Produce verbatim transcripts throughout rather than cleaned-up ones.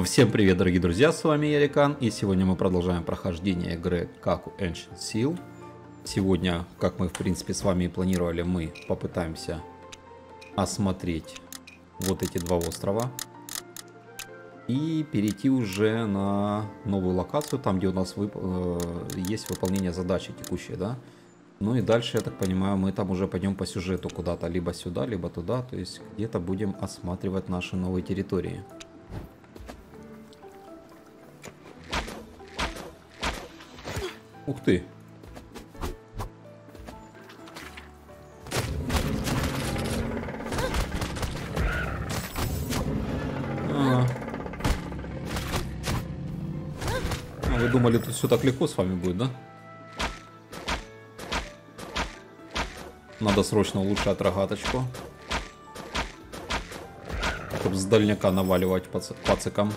Всем привет, дорогие друзья, с вами Ярикан, и сегодня мы продолжаем прохождение игры Kaku Ancient Seal. Сегодня, как мы в принципе с вами и планировали, мы попытаемся осмотреть вот эти два острова и перейти уже на новую локацию, там где у нас вып... есть выполнение задачи текущей, да? Ну и дальше, я так понимаю, мы там уже пойдем по сюжету куда-то, либо сюда, либо туда, то есть где-то будем осматривать наши новые территории. Ух ты! А, а вы думали, тут все так легко с вами будет, да? Надо срочно улучшать рогаточку, чтобы с дальняка наваливать пацикам.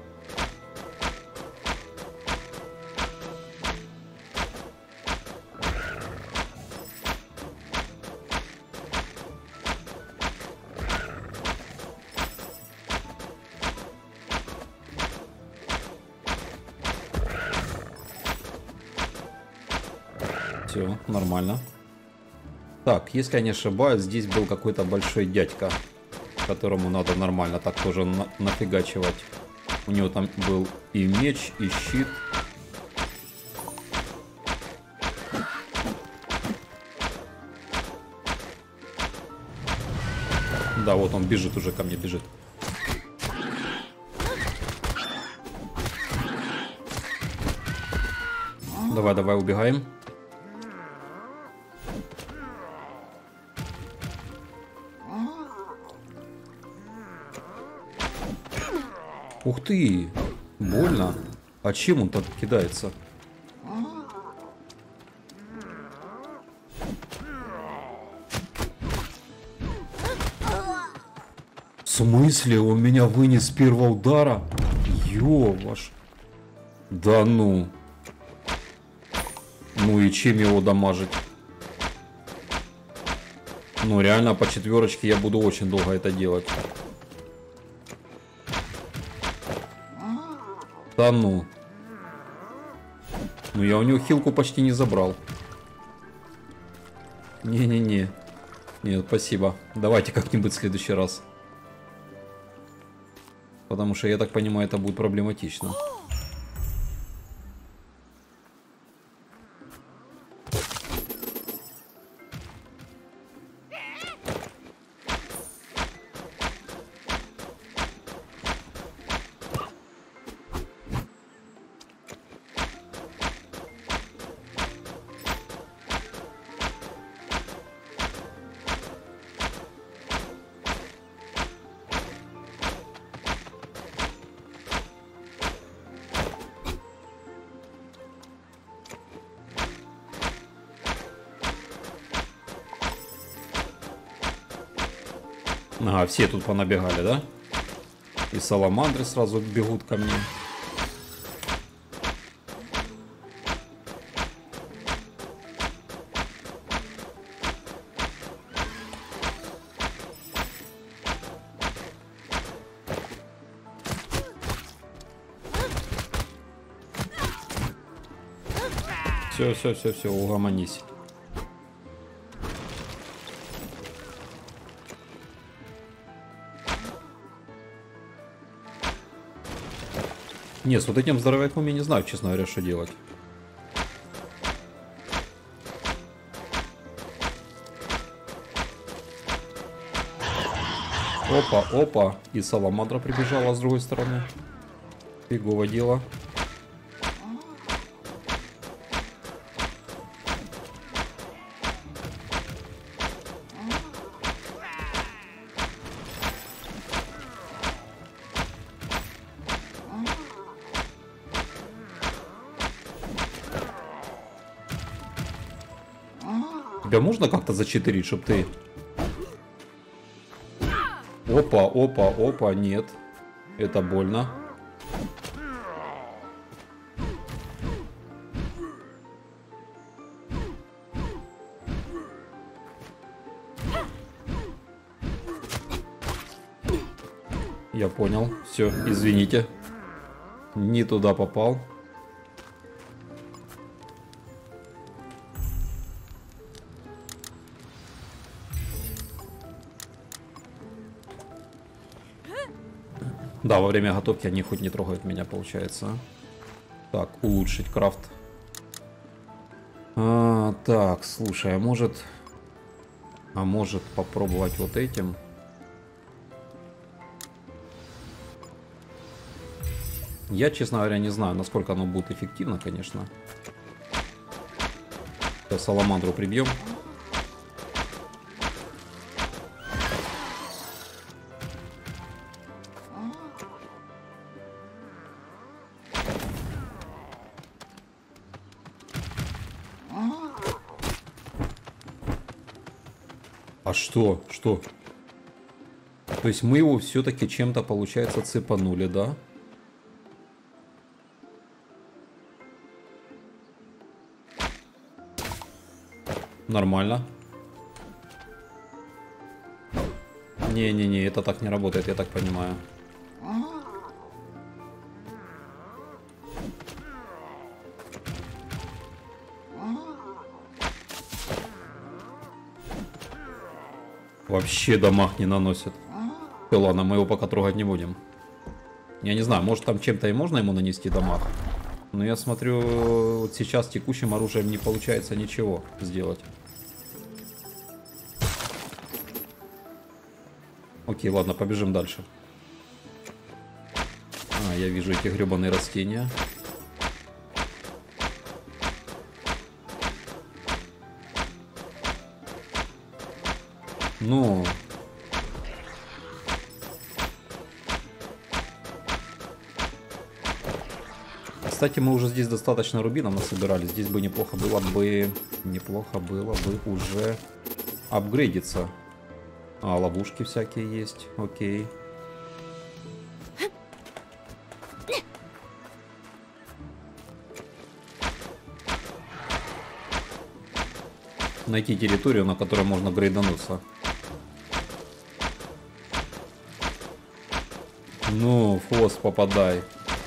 Все, нормально. Так, если я не ошибаюсь, здесь был какой-то большой дядька, которому надо нормально так тоже на нафигачивать. У него там был и меч, и щит. Да, вот он бежит уже ко мне, бежит. Давай, давай, убегаем. Ух ты! Больно. А чем он так кидается? В смысле? Он меня вынес с первого удара? Ё ваш. Да ну. Ну и чем его дамажить? Ну реально по четверочке я буду очень долго это делать. Да ну. Ну я у него хилку почти не забрал. Не-не-не. Нет, спасибо. Давайте как-нибудь в следующий раз. Потому что, я так понимаю, это будет проблематично. Ага, все тут понабегали, да? И саламандры сразу бегут ко мне. Все, все, все, все, угомонись. Нет, с вот этим здоровяком я не знаю, честно говоря, что делать. Опа, опа. И саламандра прибежала с другой стороны. Фигово дело. Тебя можно как-то зачитерить, чтобы ты... Опа, опа, опа, нет. Это больно. Я понял. Все, извините. Не туда попал. Да, во время готовки они хоть не трогают меня, получается. Так, улучшить крафт. А, так, слушай, а может... А может попробовать вот этим? Я, честно говоря, не знаю, насколько оно будет эффективно, конечно. Сейчас саламандру прибьем. А что? Что? То есть мы его все-таки чем-то, получается, цепанули, да? Нормально. Не-не-не, это так не работает, я так понимаю. Вообще дамаг не наносит. Да ладно, мы его пока трогать не будем. Я не знаю, может там чем-то и можно ему нанести дамаг. Но я смотрю, вот сейчас текущим оружием не получается ничего сделать. Окей, ладно, побежим дальше. А, я вижу эти гребаные растения. Ну... Кстати, мы уже здесь достаточно рубинов насобирали. Здесь бы неплохо было бы... Неплохо было бы уже апгрейдиться. А, ловушки всякие есть. Окей. Найти территорию, на которой можно грейдануться. Ну, в хвост попадай.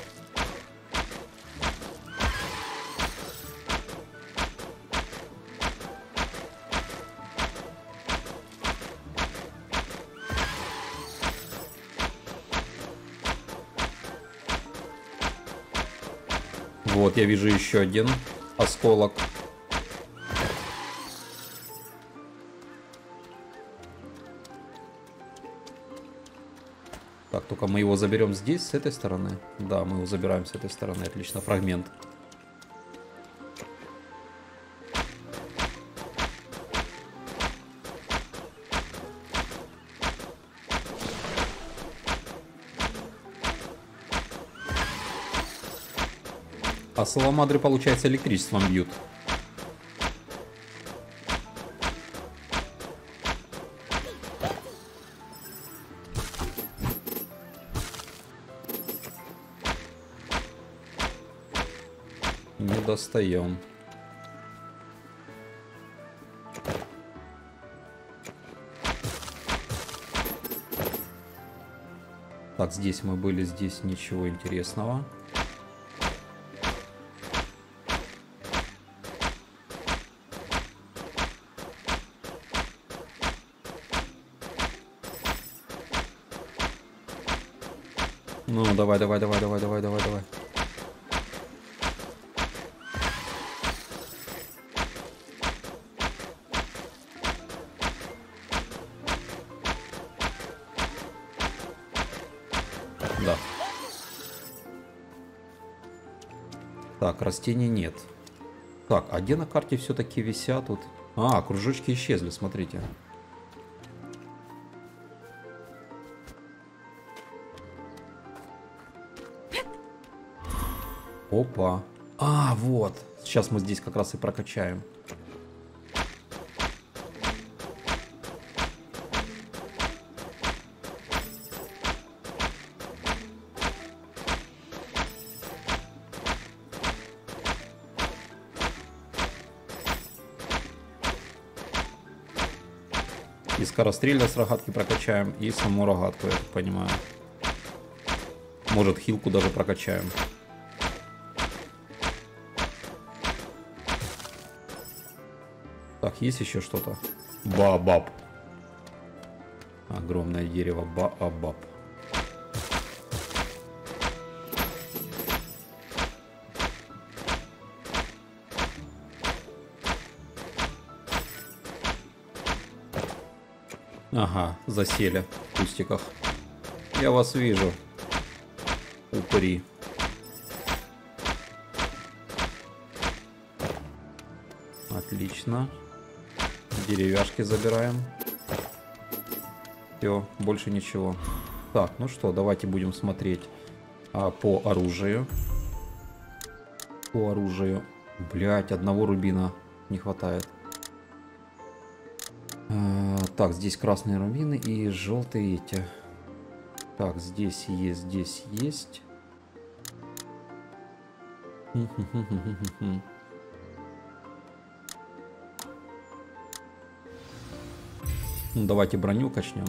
Вот, я вижу еще один осколок. Так, только мы его заберем здесь, с этой стороны. Да, мы его забираем с этой стороны. Отлично, фрагмент. А саламандры, получается, электричеством бьют. Не достаем. Так, здесь мы были, здесь ничего интересного. Ну, давай, давай, давай, давай, давай, давай, давай. Да. Так, растений нет. Так, а где на карте все-таки висят тут? А, кружочки исчезли, смотрите. Опа. А, вот. Сейчас мы здесь как раз и прокачаем. И скорострельно с рогатки прокачаем, и саму рогатку, я так понимаю. Может, хилку даже прокачаем. Так, есть еще что-то? Баобаб. Огромное дерево баобаб. Ага, засели в кустиках. Я вас вижу. Упыри. Отлично. Деревяшки забираем. Все, больше ничего. Так, ну что, давайте будем смотреть а, по оружию. По оружию. Блять, одного рубина не хватает. А, так, здесь красные рубины и желтые эти. Так, здесь есть, здесь есть. Ну, давайте броню качнем.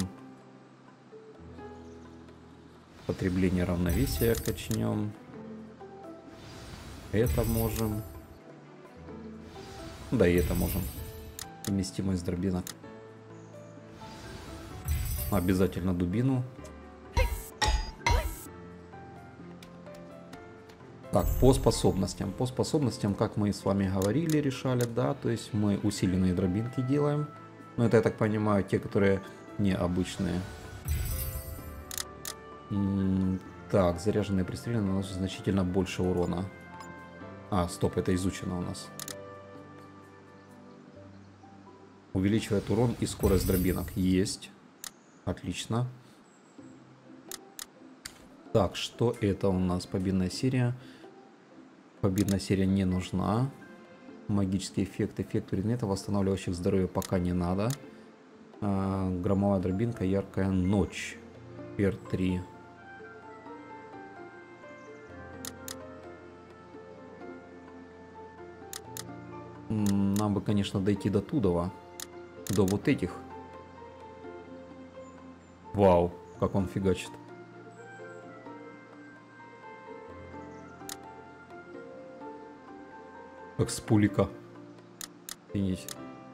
Потребление равновесия качнем. Это можем. Да и это можем. Вместимость дробинок. Обязательно дубину. Так, по способностям. По способностям, как мы с вами говорили, решали, да, то есть мы усиленные дробинки делаем. Но это, я так понимаю, те, которые необычные. М-м, так, заряженные пристрелы наносят значительно больше урона. А, стоп, это изучено у нас. Увеличивает урон и скорость дробинок. Есть. Отлично. Так, что это у нас? Победная серия. Победная серия не нужна. Магический эффект. Эффект предметов, восстанавливающих здоровье, пока не надо. А, громовая дробинка, яркая ночь. Пер три. Нам бы, конечно, дойти до Тудова. До вот этих. Вау, как он фигачит. Как с пулика. Офигеть.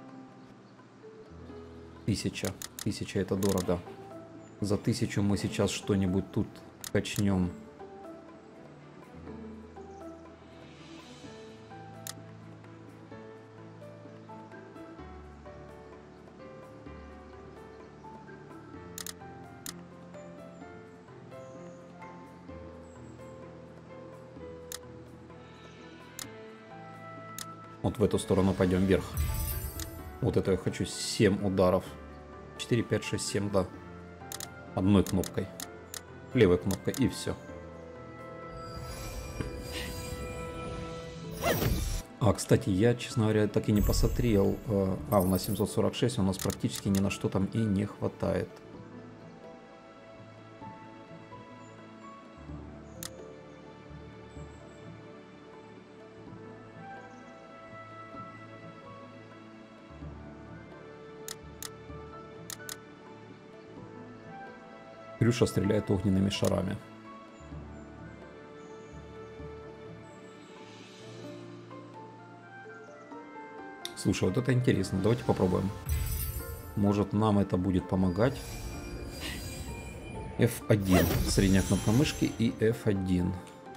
Тысяча. Тысяча это дорого. За тысячу мы сейчас что-нибудь тут качнем. Вот в эту сторону пойдем вверх. Вот это я хочу семь ударов. четыре, пять, шесть, семь, да. Одной кнопкой. Левой кнопкой и все. А, кстати, я, честно говоря, так и не посмотрел. А, у нас семьсот сорок шесть, у нас практически ни на что там и не хватает. Крюша стреляет огненными шарами. Слушай, вот это интересно. Давайте попробуем. Может, нам это будет помогать. эф один. Средняя кнопка мышки и эф один.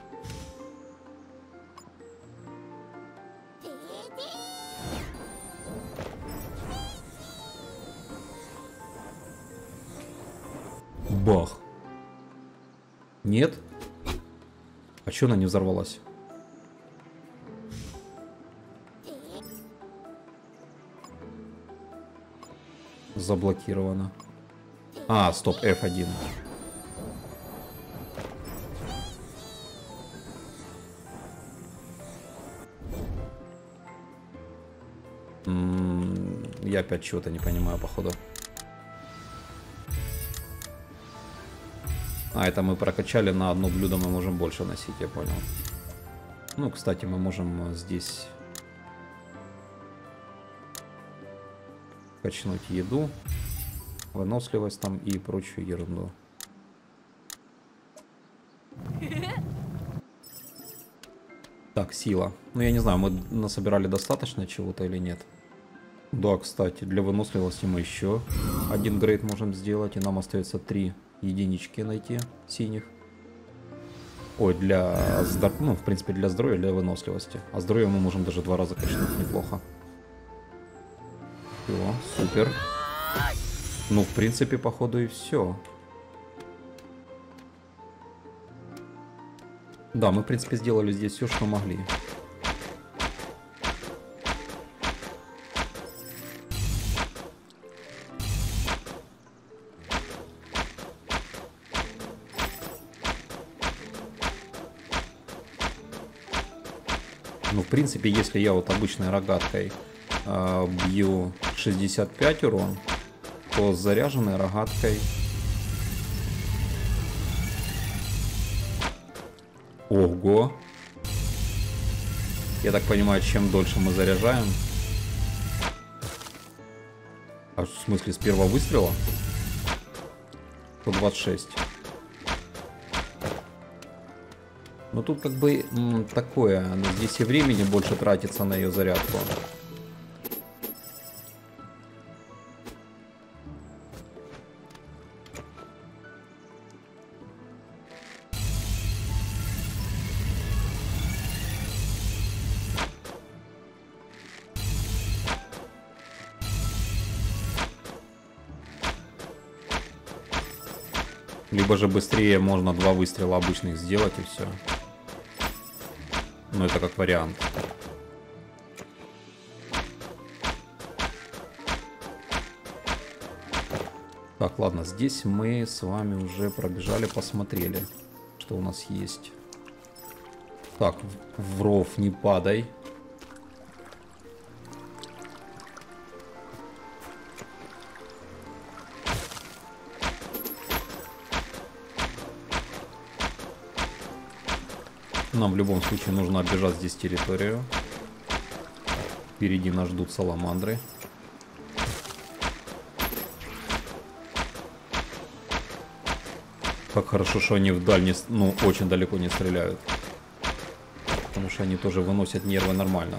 Бах. Нет? А чё она не взорвалась? Заблокировано. А, стоп, эф один. М-м, я опять чего-то не понимаю, походу. А, это мы прокачали, на одно блюдо мы можем больше носить, я понял. Ну, кстати, мы можем здесь качнуть еду, выносливость там и прочую ерунду. Так, сила. Ну, я не знаю, мы насобирали достаточно чего-то или нет. Да, кстати, для выносливости мы еще один грейд можем сделать. И нам остается три единички найти синих. Ой, для здоровья, ну, в принципе, для здоровья, для выносливости. А здоровье мы можем даже два раза качнуть, неплохо. Все, супер. Ну, в принципе, походу и все. Да, мы, в принципе, сделали здесь все, что могли. Ну, в принципе, если я вот обычной рогаткой э, бью шестьдесят пять урон, то с заряженной рогаткой... Ого! Я так понимаю, чем дольше мы заряжаем... А в смысле, с первого выстрела? сто двадцать шесть. Но тут как бы м, такое, здесь и времени больше тратится на ее зарядку. Либо же быстрее можно два выстрела обычных сделать и все. Ну, это как вариант. Так, ладно, здесь мы с вами уже пробежали, посмотрели, что у нас есть. Так, в ров не падай. Нам в любом случае нужно оббежать здесь территорию. Впереди нас ждут саламандры. Как хорошо, что они вдаль не, ну, очень далеко не стреляют. Потому что они тоже выносят нервы нормально.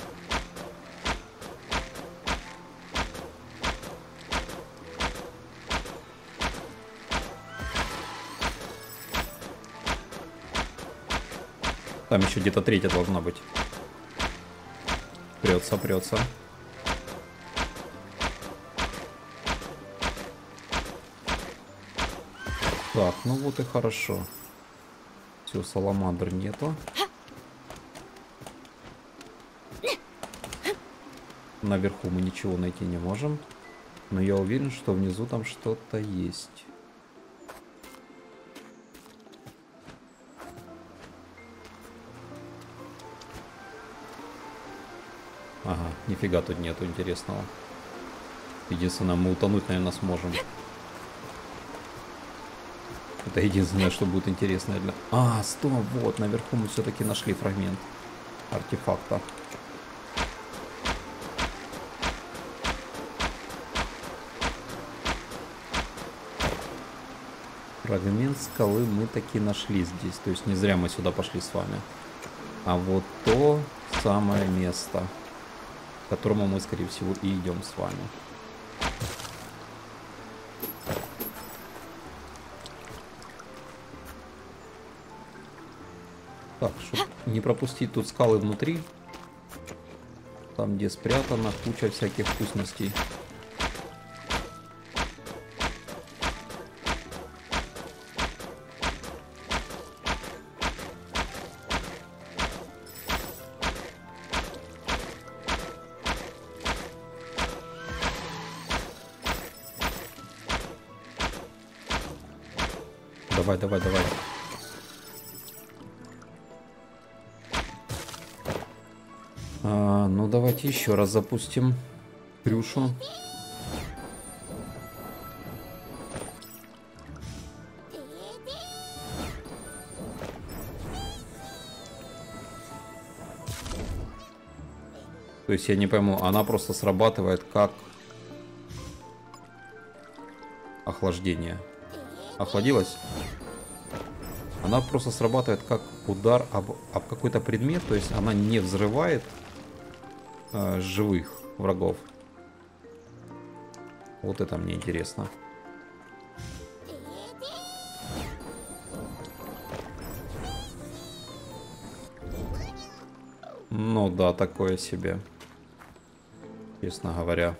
Там еще где-то третья должна быть. Прется, прется. Так, ну вот и хорошо. Все, саламандр нету. Наверху мы ничего найти не можем. Но я уверен, что внизу там что-то есть. Ага, нифига тут нету интересного. Единственное, мы утонуть, наверное, сможем. Это единственное, что будет интересно для... А, стоп, вот, наверху мы все-таки нашли фрагмент артефакта. Фрагмент скалы мы таки нашли здесь. То есть не зря мы сюда пошли с вами. А вот то самое место, к которому мы, скорее всего, и идем с вами. Так, чтобы не пропустить тут скалы внутри. Там, где спрятана куча всяких вкусностей. Давай, давай, давай. А, ну, давайте еще раз запустим Крюшу. То есть я не пойму, она просто срабатывает как охлаждение. Охладилась? Она просто срабатывает как удар об, об какой-то предмет, то есть она не взрывает э, живых врагов. Вот это мне интересно. Ну да, такое себе, честно говоря.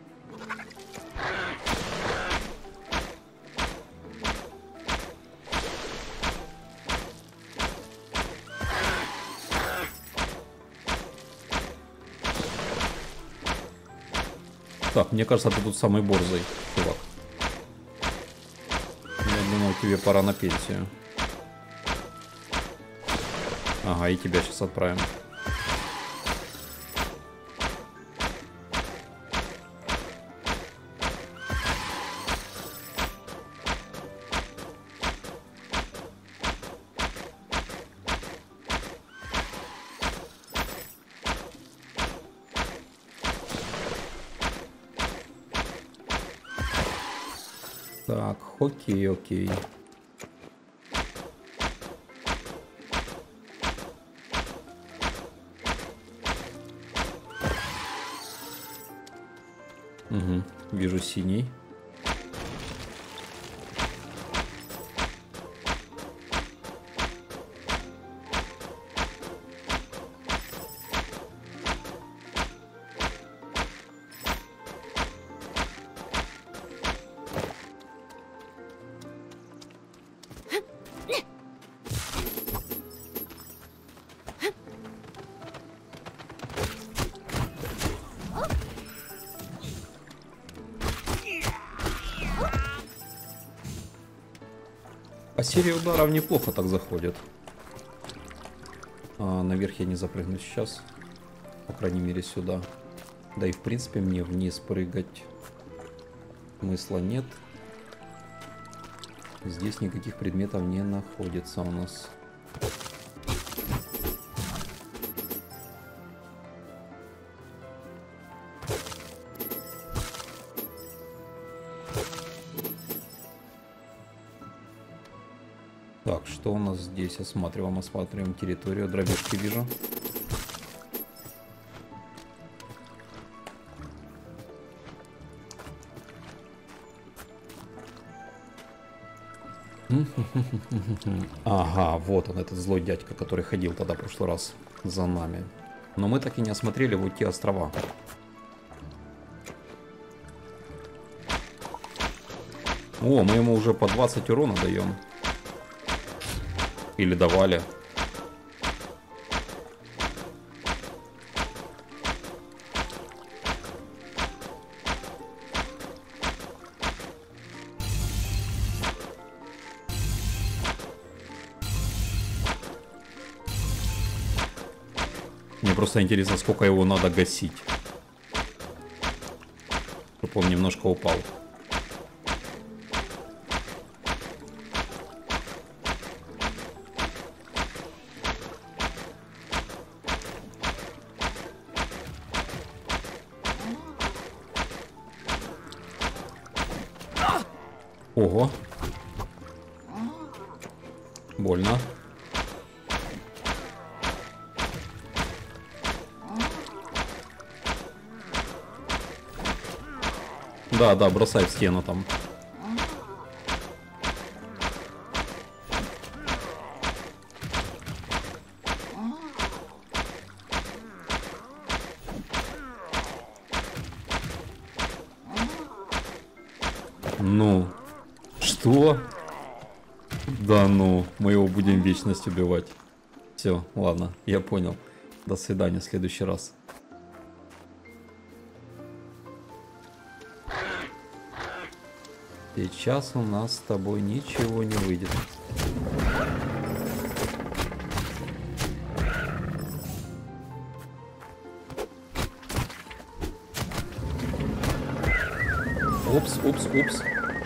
Так, мне кажется, ты тут самый борзый, чувак. Я думаю, тебе пора на пенсию. Ага, и тебя сейчас отправим. Так, окей, окей. Угу, вижу синий. А серия ударов неплохо так заходит. А, наверх я не запрыгну сейчас. По крайней мере сюда. Да и в принципе мне вниз прыгать смысла нет. Здесь никаких предметов не находится у нас. Так, что у нас здесь? Осматриваем, осматриваем территорию. Дробишки вижу. Ага, вот он, этот злой дядька, который ходил тогда в прошлый раз за нами. Но мы так и не осмотрели вот те острова. О, мы ему уже по двадцать урона даем. Или давали. Мне просто интересно, сколько его надо гасить, чтобы он немножко упал. Ого. Больно. Да, да, бросай в стену там. Ну, что? Да ну, мы его будем вечность убивать. Все, ладно, я понял. До свидания в следующий раз. Сейчас у нас с тобой ничего не выйдет. Упс, упс, упс.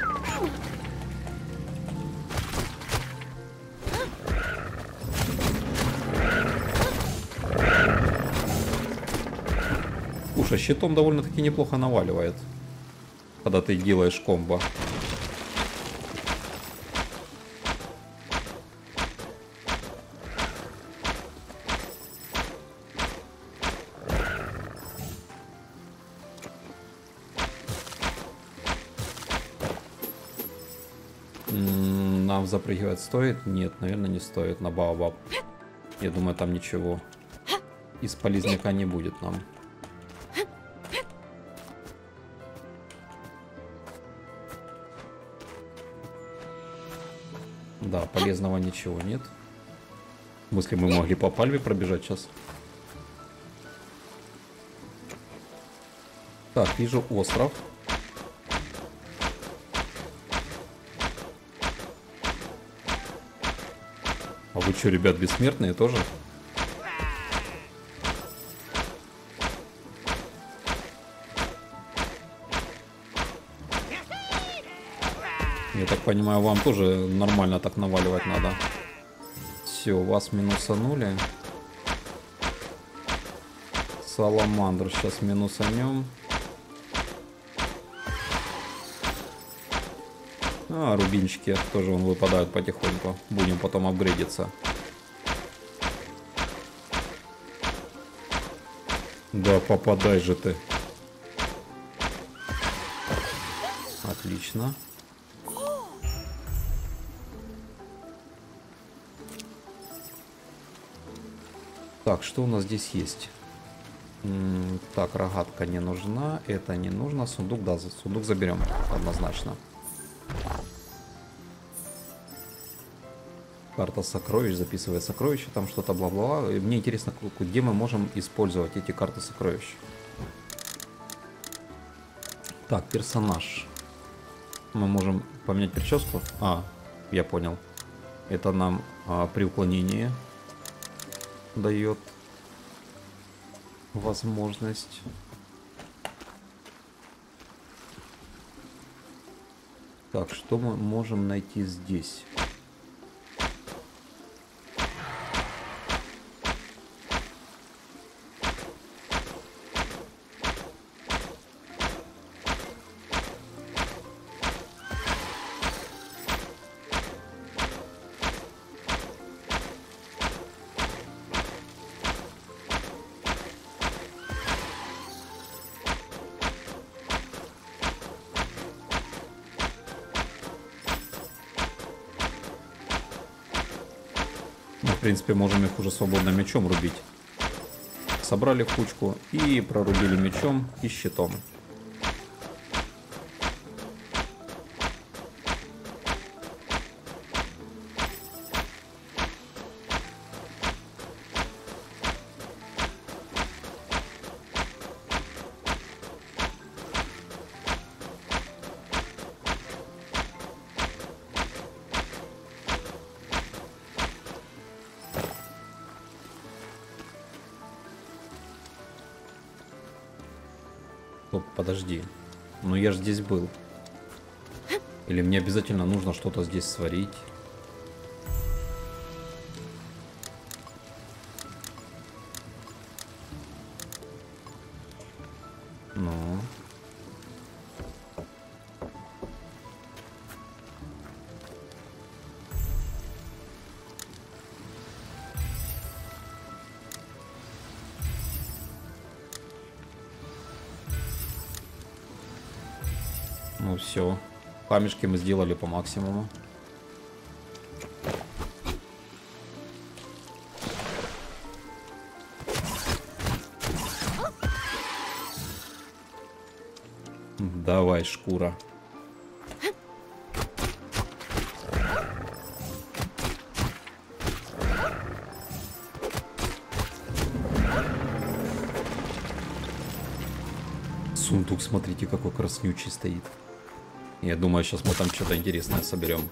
Слушай, щитом довольно-таки неплохо наваливает, когда ты делаешь комбо. нам запрыгивать стоит? Нет, наверное, не стоит на Баобаб. Я думаю, там ничего из полезняка не будет нам. Да, полезного ничего нет. Если мы могли по пальме пробежать сейчас. Так, вижу остров. А вы что, ребят, бессмертные тоже? Я так понимаю, вам тоже нормально так наваливать надо. Все, вас минусанули. Саламандру сейчас минусанем. А, рубинчики тоже он выпадают потихоньку. Будем потом апгрейдиться. Да, попадай же ты. Отлично. Так, что у нас здесь есть? М-м, так, рогатка не нужна. Это не нужно. Сундук, да, сундук заберем однозначно. Карта сокровищ, записывая сокровища, там что-то бла-бла. Мне интересно, где мы можем использовать эти карты сокровищ. Так, персонаж. Мы можем поменять прическу. А, я понял. Это нам а, при уклонении дает возможность. Так, что мы можем найти здесь? В принципе, можем их уже свободно мечом рубить. Собрали в кучку и прорубили мечом и щитом. Стоп, подожди. Но я же здесь был. Или мне обязательно нужно что-то здесь сварить? Ну. Ну все, камешки мы сделали по максимуму. Давай, шкура. Сундук, смотрите, какой краснючий стоит. Я думаю, сейчас мы там что-то интересное соберем.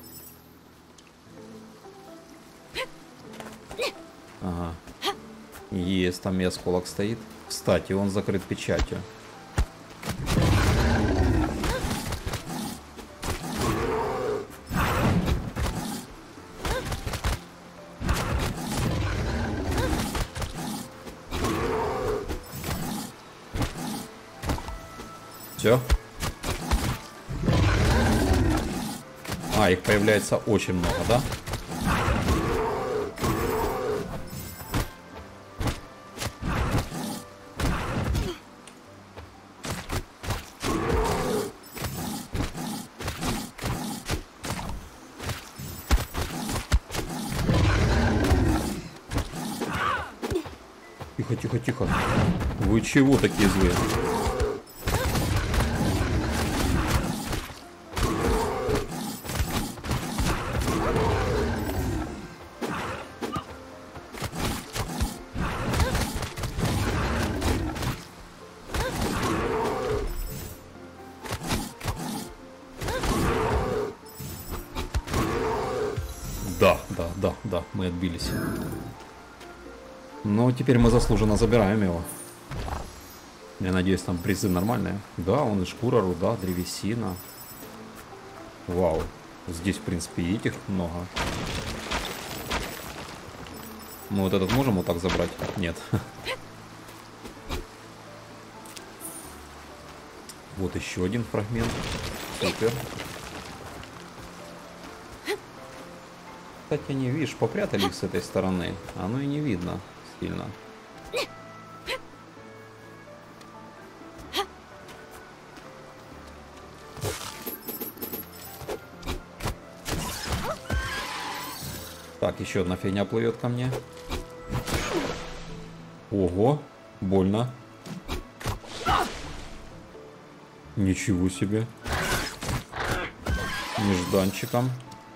Ага. Есть, там и осколок стоит. Кстати, он закрыт печатью. Все. А, их появляется очень много, да? тихо, тихо, тихо. Вы чего такие злые? Да, да, да, да, мы отбились. Но теперь мы заслуженно забираем его. Я надеюсь, там призы нормальные. Да, он и шкура, руда, древесина. Вау. Здесь, в принципе, и этих много. Мы вот этот можем вот так забрать? Нет. Вот еще один фрагмент. Супер. Кстати, они, видишь, попрятали их с этой стороны. Оно и не видно сильно. Так, еще одна фигня плывет ко мне. Ого, больно. Ничего себе. Нежданчиком.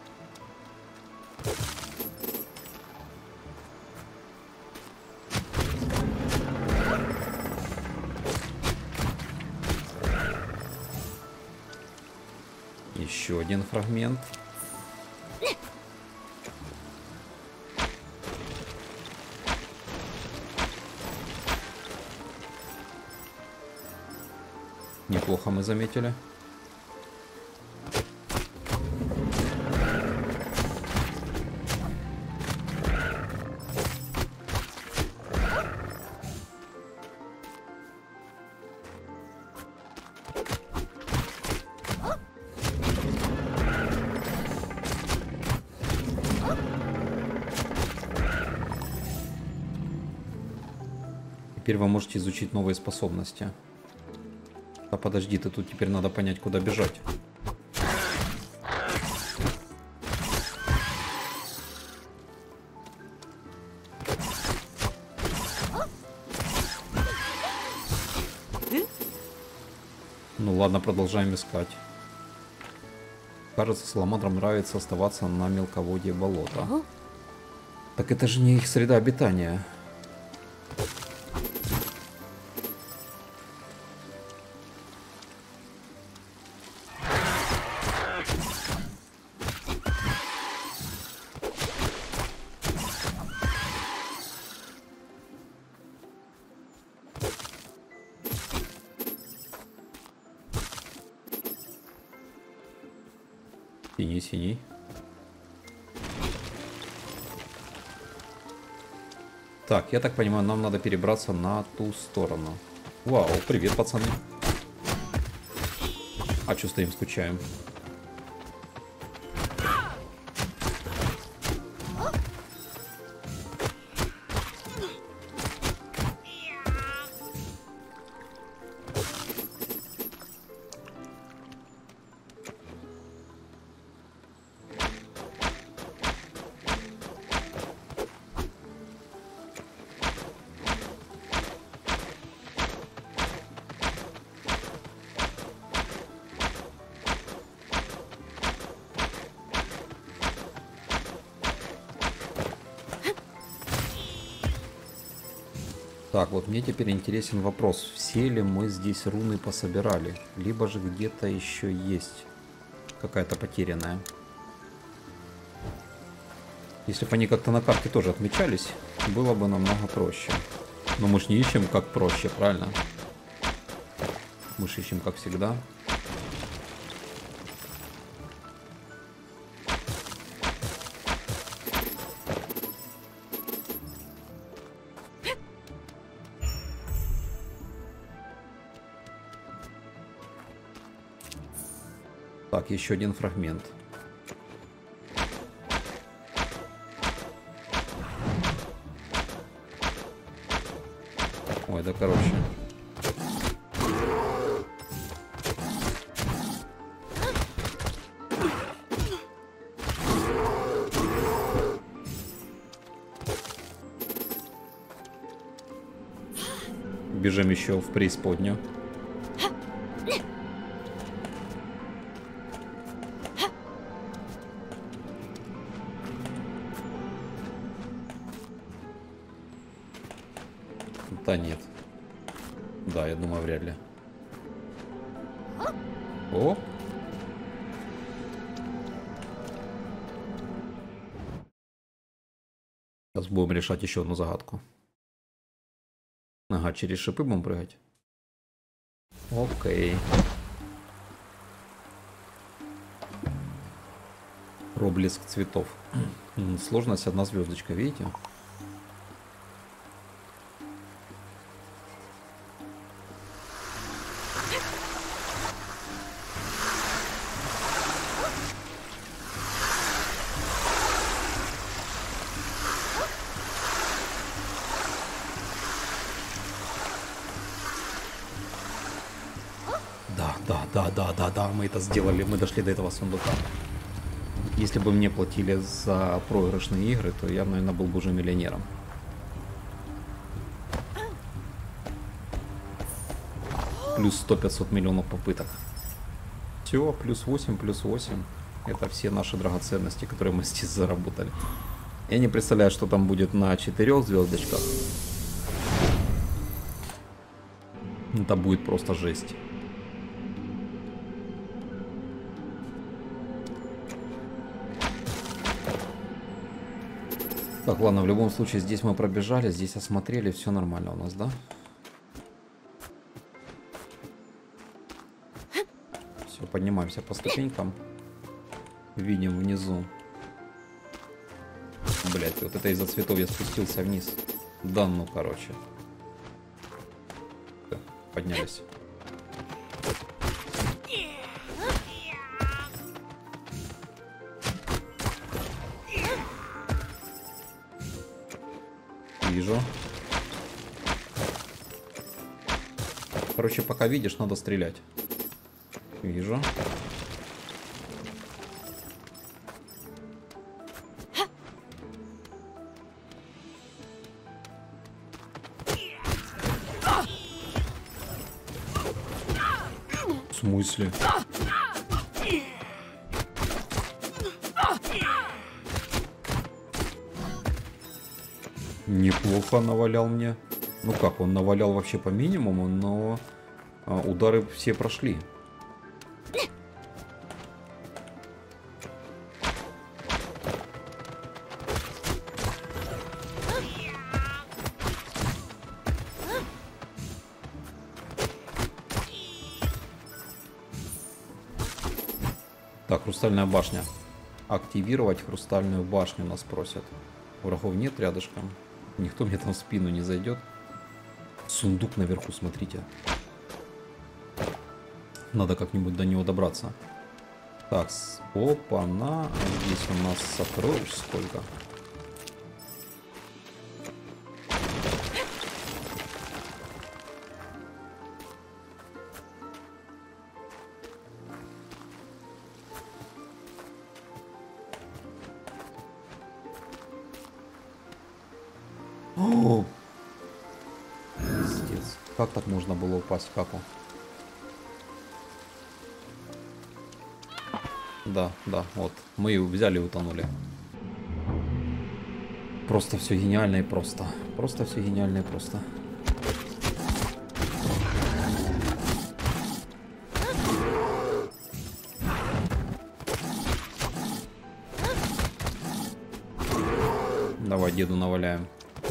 Еще один фрагмент. Неплохо мы заметили. Теперь вы можете изучить новые способности. А подожди, ты тут теперь надо понять, куда бежать. Ну ладно, продолжаем искать. Кажется, саламандрам нравится оставаться на мелководье болота. Так это же не их среда обитания. Синий, синий. Так, я так понимаю, нам надо перебраться на ту сторону. Вау, привет, пацаны. А что стоим, скучаем? Так, вот мне теперь интересен вопрос, все ли мы здесь руны пособирали, либо же где-то еще есть какая-то потерянная. Если бы они как-то на карте тоже отмечались, было бы намного проще. Но мы ж не ищем как проще, правильно? Мы же ищем как всегда. Так, еще один фрагмент. Ой, да короче. побежим еще в преисподнюю. Да нет. Да, я думаю, вряд ли. О! Сейчас будем решать еще одну загадку. Ага, через шипы будем прыгать. Окей. Проблеск цветов. Сложность одна звездочка, видите? Да, да, да, да, да, да, мы это сделали, мы дошли до этого сундука. Если бы мне платили за проигрышные игры, то я, наверное, был бы уже миллионером. Плюс сто-пятьсот миллионов попыток. Все, плюс восемь, плюс восемь. Это все наши драгоценности, которые мы здесь заработали. Я не представляю, что там будет на четырех звездочках. Это будет просто жесть. Так, ладно, в любом случае здесь мы пробежали, здесь осмотрели, все нормально у нас, да? Все, поднимаемся по ступенькам. Видим внизу. Блять, вот это из-за цветов я спустился вниз. Да ну, короче. Все, поднялись. Вижу. Короче, пока видишь, надо стрелять. Вижу. В смысле? Неплохо навалял мне. Ну как, он навалял вообще по минимуму, но а, удары все прошли. Так, хрустальная башня. Активировать хрустальную башню нас просят. Врагов нет рядышком. Никто мне там в спину не зайдет. Сундук наверху, смотрите. Надо как-нибудь до него добраться. Так, опа-на. А здесь у нас сокровищ сколько. О! Пиздец. Как так можно было упасть в каку? Да, да, вот. Мы ее взяли и утонули. Просто все гениально и просто. Просто все гениально и просто. Давай деду наваляем.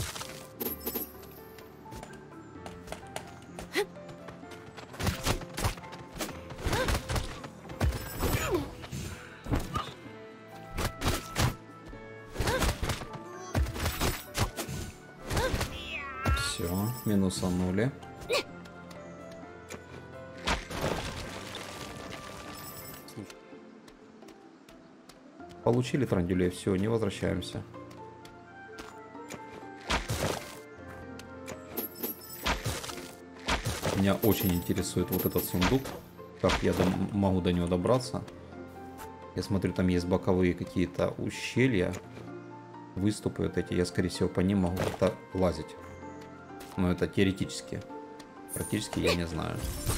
Все, минусанули. Получили трандюлей, все, не возвращаемся. Меня очень интересует вот этот сундук. Как я до, могу до него добраться. Я смотрю, там есть боковые какие-то ущелья. Выступы вот эти. Я, скорее всего, по ним могу как-то лазить. Но это теоретически. Практически я не знаю.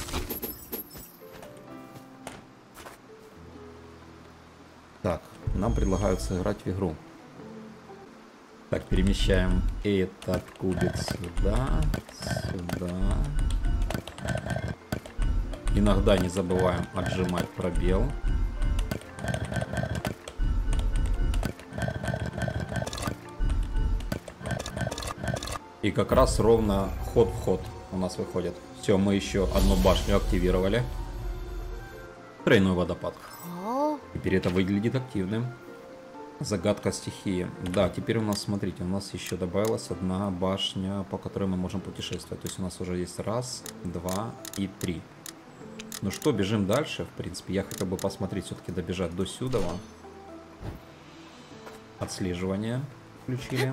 Так, нам предлагают сыграть в игру. Так, перемещаем этот кубик сюда, сюда. Иногда не забываем отжимать пробел. И как раз ровно ход в ход у нас выходит. Все, мы еще одну башню активировали. Тройной водопад. Теперь это выглядит активным. Загадка стихии. Да, теперь у нас, смотрите, у нас еще добавилась одна башня, по которой мы можем путешествовать. То есть у нас уже есть раз, два и три. Ну что, бежим дальше. В принципе, я хотел бы посмотреть, все-таки добежать до сюда. Отслеживание включили.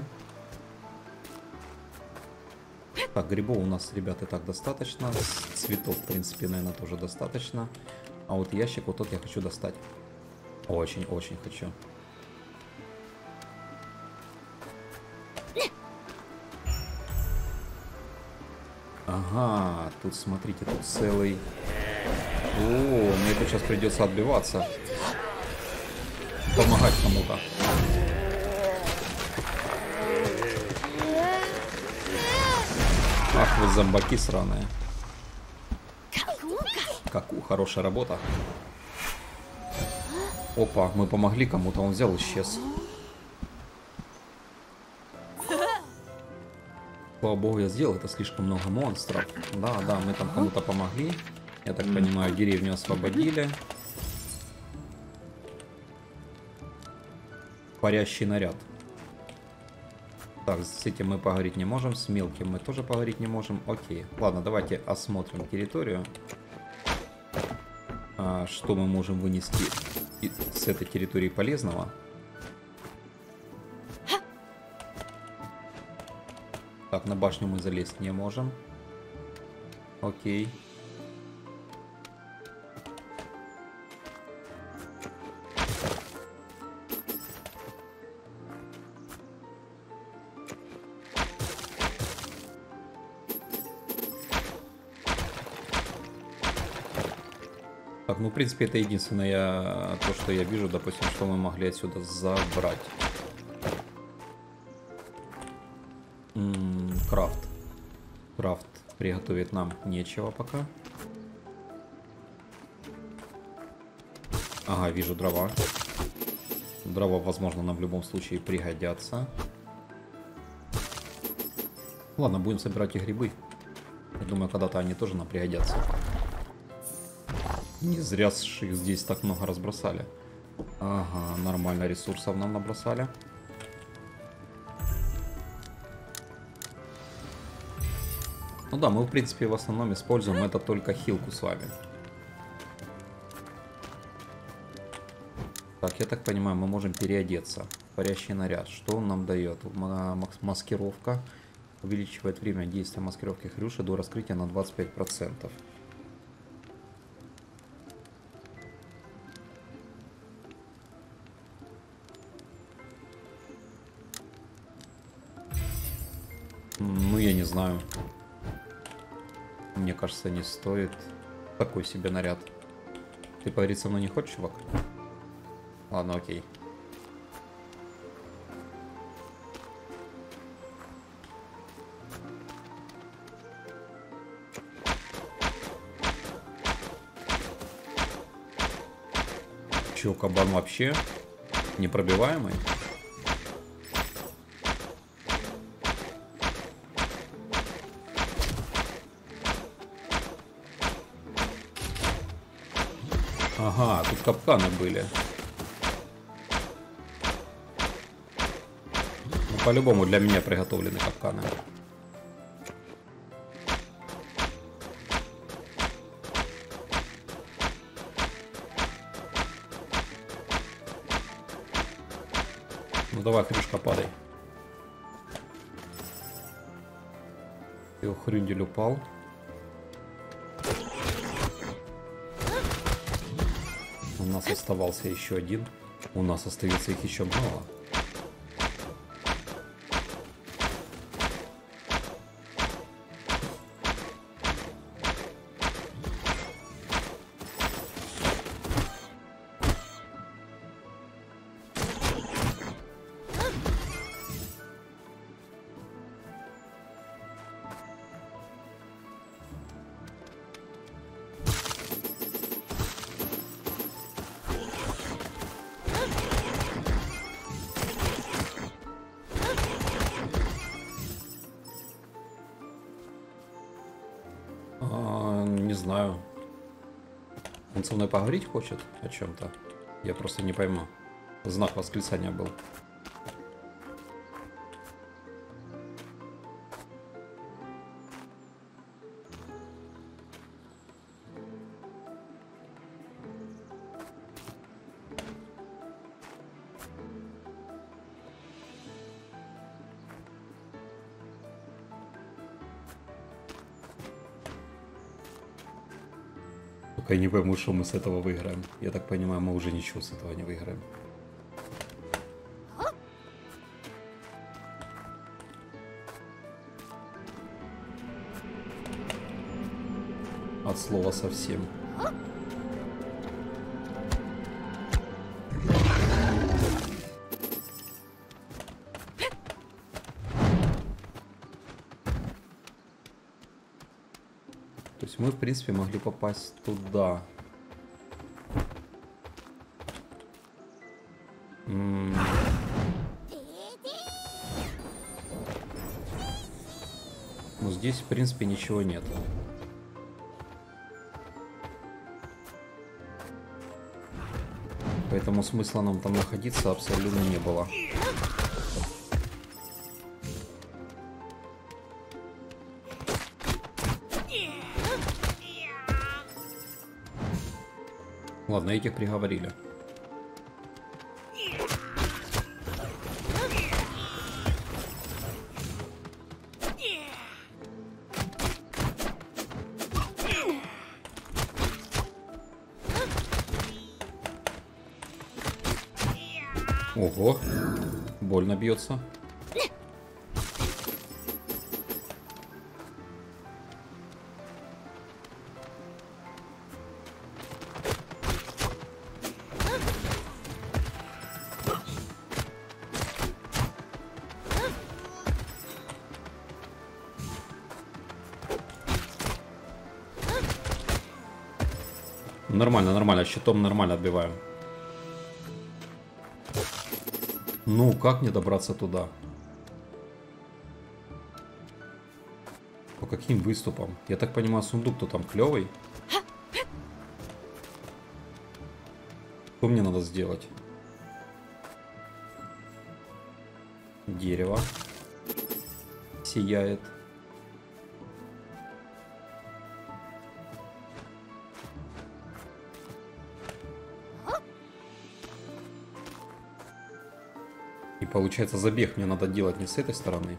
Так, грибов у нас, ребята, так достаточно. Цветов, в принципе, наверное, тоже достаточно. А вот ящик вот тот я хочу достать. Очень-очень хочу. Ага, тут, смотрите, тут целый... О, мне тут сейчас придется отбиваться. Помогать кому-то. Ах, вы зомбаки сраные. Каку, хорошая работа. Опа, мы помогли кому-то, он взял и исчез. Слава богу, я сделал, это слишком много монстров. Да, да, мы там кому-то помогли. Я так понимаю, деревню освободили. Парящий наряд. Так, с этим мы поговорить не можем, с мелким мы тоже поговорить не можем. Окей, ладно, давайте осмотрим территорию. А, что мы можем вынести с этой территории полезного? Так, на башню мы залезть не можем. Окей. Так, ну, в принципе, это единственное, то, что я вижу, допустим, что мы могли отсюда забрать. М-м, крафт. Крафт приготовить нам нечего пока. Ага, вижу дрова. Дрова, возможно, нам в любом случае пригодятся. Ладно, будем собирать и грибы. Я думаю, когда-то они тоже нам пригодятся. Не зря их здесь так много разбросали. Ага, нормально ресурсов нам набросали. Ну да, мы в принципе в основном используем это только хилку с вами. Так, я так понимаю, мы можем переодеться. Парящий наряд. Что он нам дает? Маскировка. Увеличивает время действия маскировки Хрюши до раскрытия на двадцать пять процентов. Ну, я не знаю. Мне кажется, не стоит. Такой себе наряд. Ты поговорить со мной не хочешь, чувак? Ладно, окей. Чё, кабан вообще непробиваемый? Ага, тут капканы были. Ну, по-любому для меня приготовлены капканы. Ну давай, Хрюшка, падай. Его Хрюндель упал. У нас оставался еще один. У нас остается их еще много. А, не знаю. Он со мной поговорить хочет о чем-то? Я просто не пойму. Знак восклицания был. Только я не пойму, что мы с этого выиграем. Я так понимаю, мы уже ничего с этого не выиграем. От слова совсем. То есть мы, в принципе, могли попасть туда. М-м. Но здесь, в принципе, ничего нет. Поэтому смысла нам там находиться абсолютно не было. Ладно, этих приговорили. Ого, больно бьется. Нормально, нормально, щитом нормально отбиваем. Ну, как мне добраться туда? По каким выступам? Я так понимаю, сундук-то там клевый. Что мне надо сделать? Дерево сияет. И получается, забег мне надо делать не с этой стороны.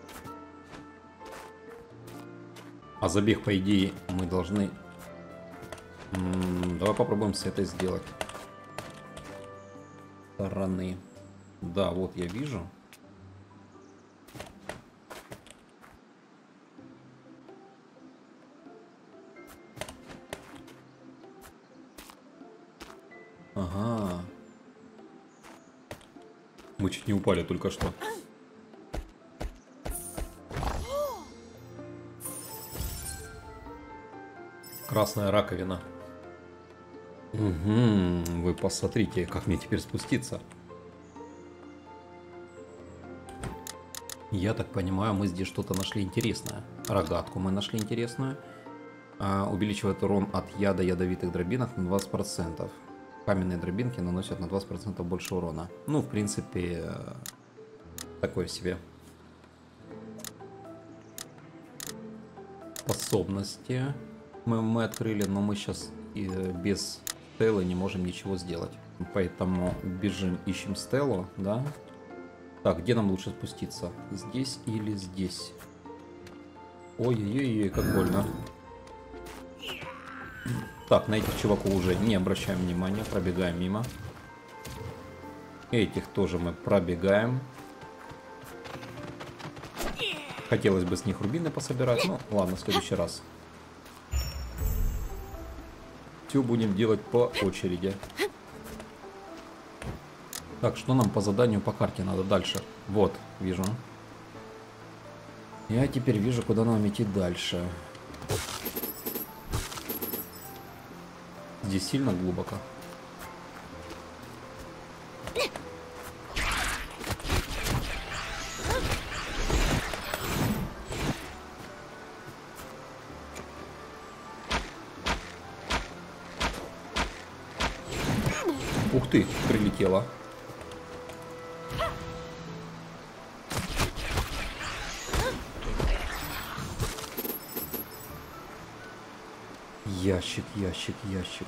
А забег, по идее, мы должны... М-м, давай попробуем с этой сделать. Стороны. Да, вот я вижу. Ага. Мы чуть не упали только что. Красная раковина. Угу, вы посмотрите, как мне теперь спуститься. Я так понимаю, мы здесь что-то нашли интересное. Рогатку мы нашли интересную. А, увеличивает урон от яда ядовитых дробинок на двадцать процентов. Каменные дробинки наносят на двадцать процентов больше урона. Ну, в принципе, такое себе. Способности мы, мы открыли, но мы сейчас и без стелы не можем ничего сделать. Поэтому бежим, ищем стелу, да? Так, где нам лучше спуститься? Здесь или здесь? Ой-ой-ой, как больно. Так, на этих чуваков уже не обращаем внимания, пробегаем мимо. Этих тоже мы пробегаем. Хотелось бы с них рубины пособирать, ну ладно, в следующий раз. Все будем делать по очереди. Так, что нам по заданию по карте надо дальше? Вот, вижу. Я теперь вижу, куда нам идти дальше. Здесь сильно глубоко. Ух ты, прилетела. Ящик, ящик, ящик.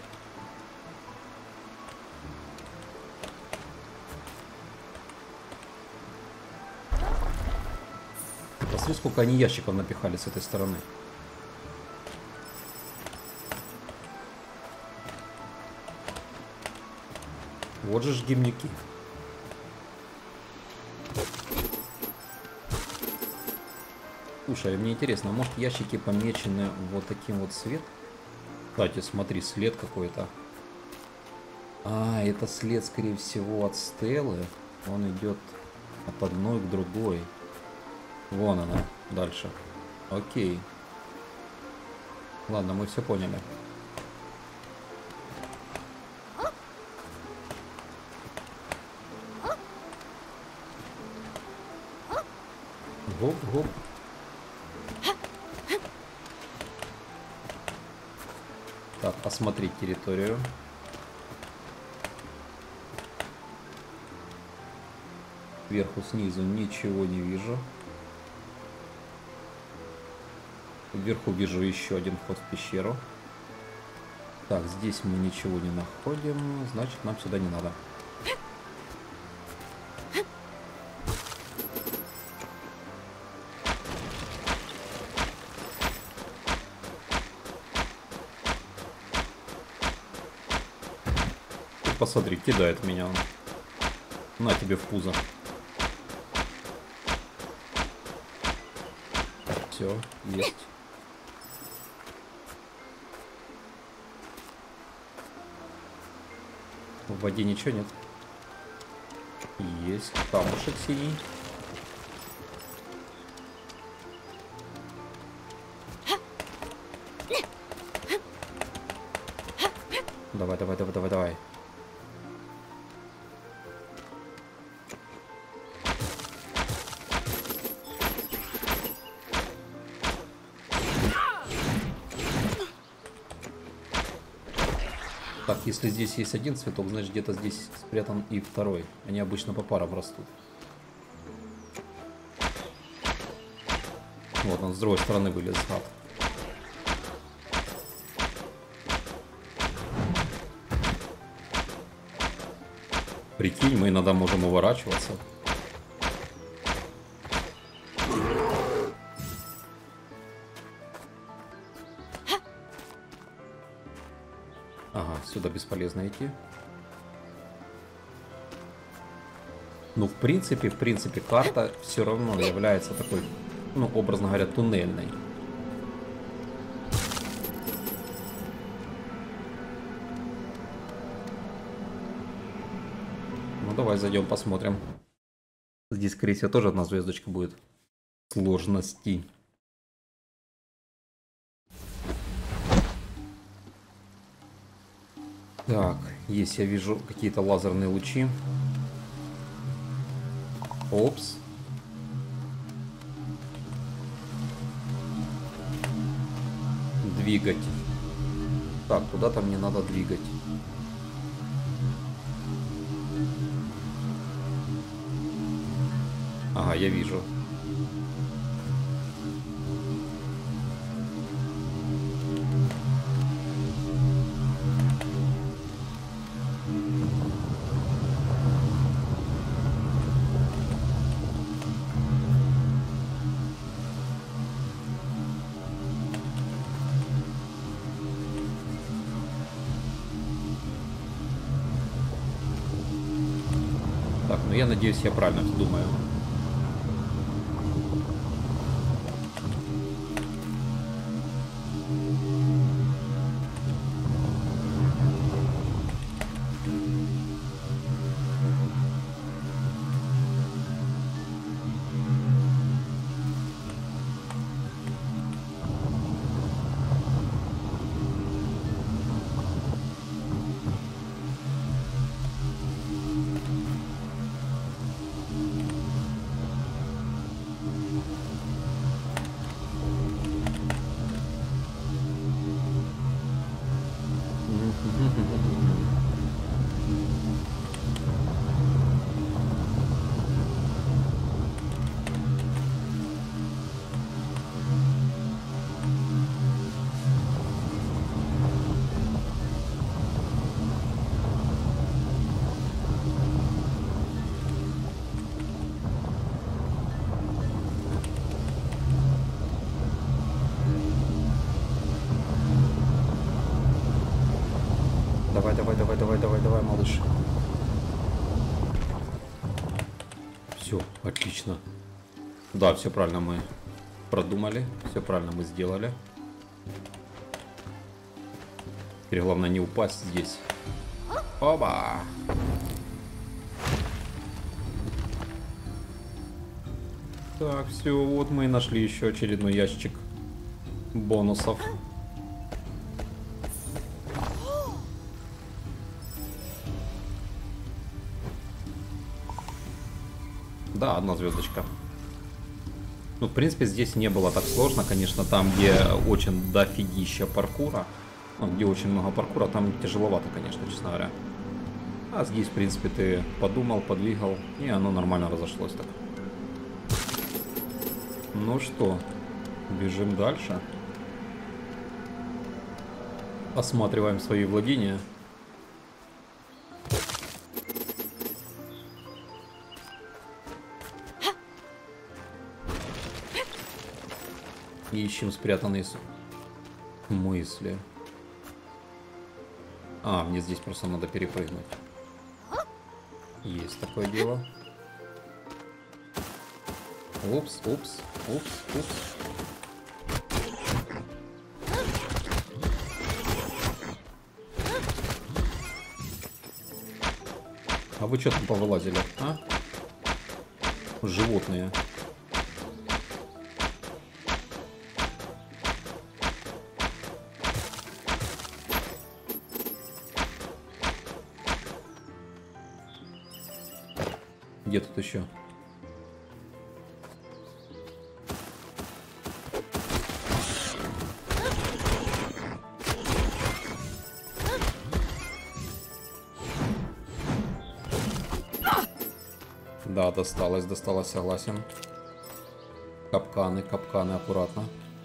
Посмотри, сколько они ящиков напихали с этой стороны. Вот же ж гимники. Слушай, мне интересно, может ящики помечены вот таким вот цветом? Кстати, смотри, след какой-то. А, это след, скорее всего, от стелы. Он идет от одной к другой. Вон она, дальше. Окей. Ладно, мы все поняли. Гоп-гоп. Так, осмотреть территорию. Сверху, снизу ничего не вижу. Вверху вижу еще один вход в пещеру. Так, здесь мы ничего не находим, значит, нам сюда не надо. Посмотри, кидает меня он. На тебе в пузо. Все, есть. В воде ничего нет. Есть камушек синий. Давай, давай, давай, давай, давай. Так, если здесь есть один цветок, значит где-то здесь спрятан и второй. Они обычно по парам растут. Вот он с другой стороны вылез. Гад. Прикинь, мы иногда можем уворачиваться. Ага, сюда бесполезно идти. Ну, в принципе, в принципе, карта все равно является такой, ну, образно говоря, туннельной. Ну, давай зайдем, посмотрим. Здесь, скорее всего, тоже одна звездочка будет. Сложности. Так, есть, я вижу какие-то лазерные лучи. Опс. Двигать. Так, куда-то мне надо двигать. Ага, я вижу. Так, ну я надеюсь, я правильно думаю. Давай, давай, давай, давай, давай, давай, малыш. Все, отлично. Да, все правильно мы продумали. Все правильно мы сделали. Теперь главное не упасть здесь. Оба! Так, все, вот мы и нашли еще очередной ящик бонусов. Да, одна звездочка. Ну, в принципе, здесь не было так сложно, конечно, там, где очень дофигища паркура, ну, где очень много паркура, там тяжеловато, конечно, честно говоря. А здесь, в принципе, ты подумал, подвигал, и оно нормально разошлось так. Ну что, бежим дальше. Осматриваем свои владения. Ищем спрятанные мысли. А, мне здесь просто надо перепрыгнуть. Есть такое дело. Упс, упс, упс, упс. А вы что там повылазили, а? Животные. Где тут еще? Да, досталось, досталось, согласен. Капканы, капканы, аккуратно.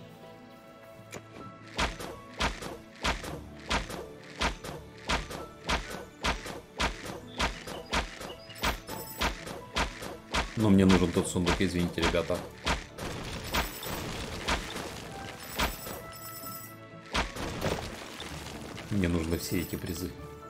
Но мне нужен тот сундук, извините, ребята. Мне нужны все эти призы.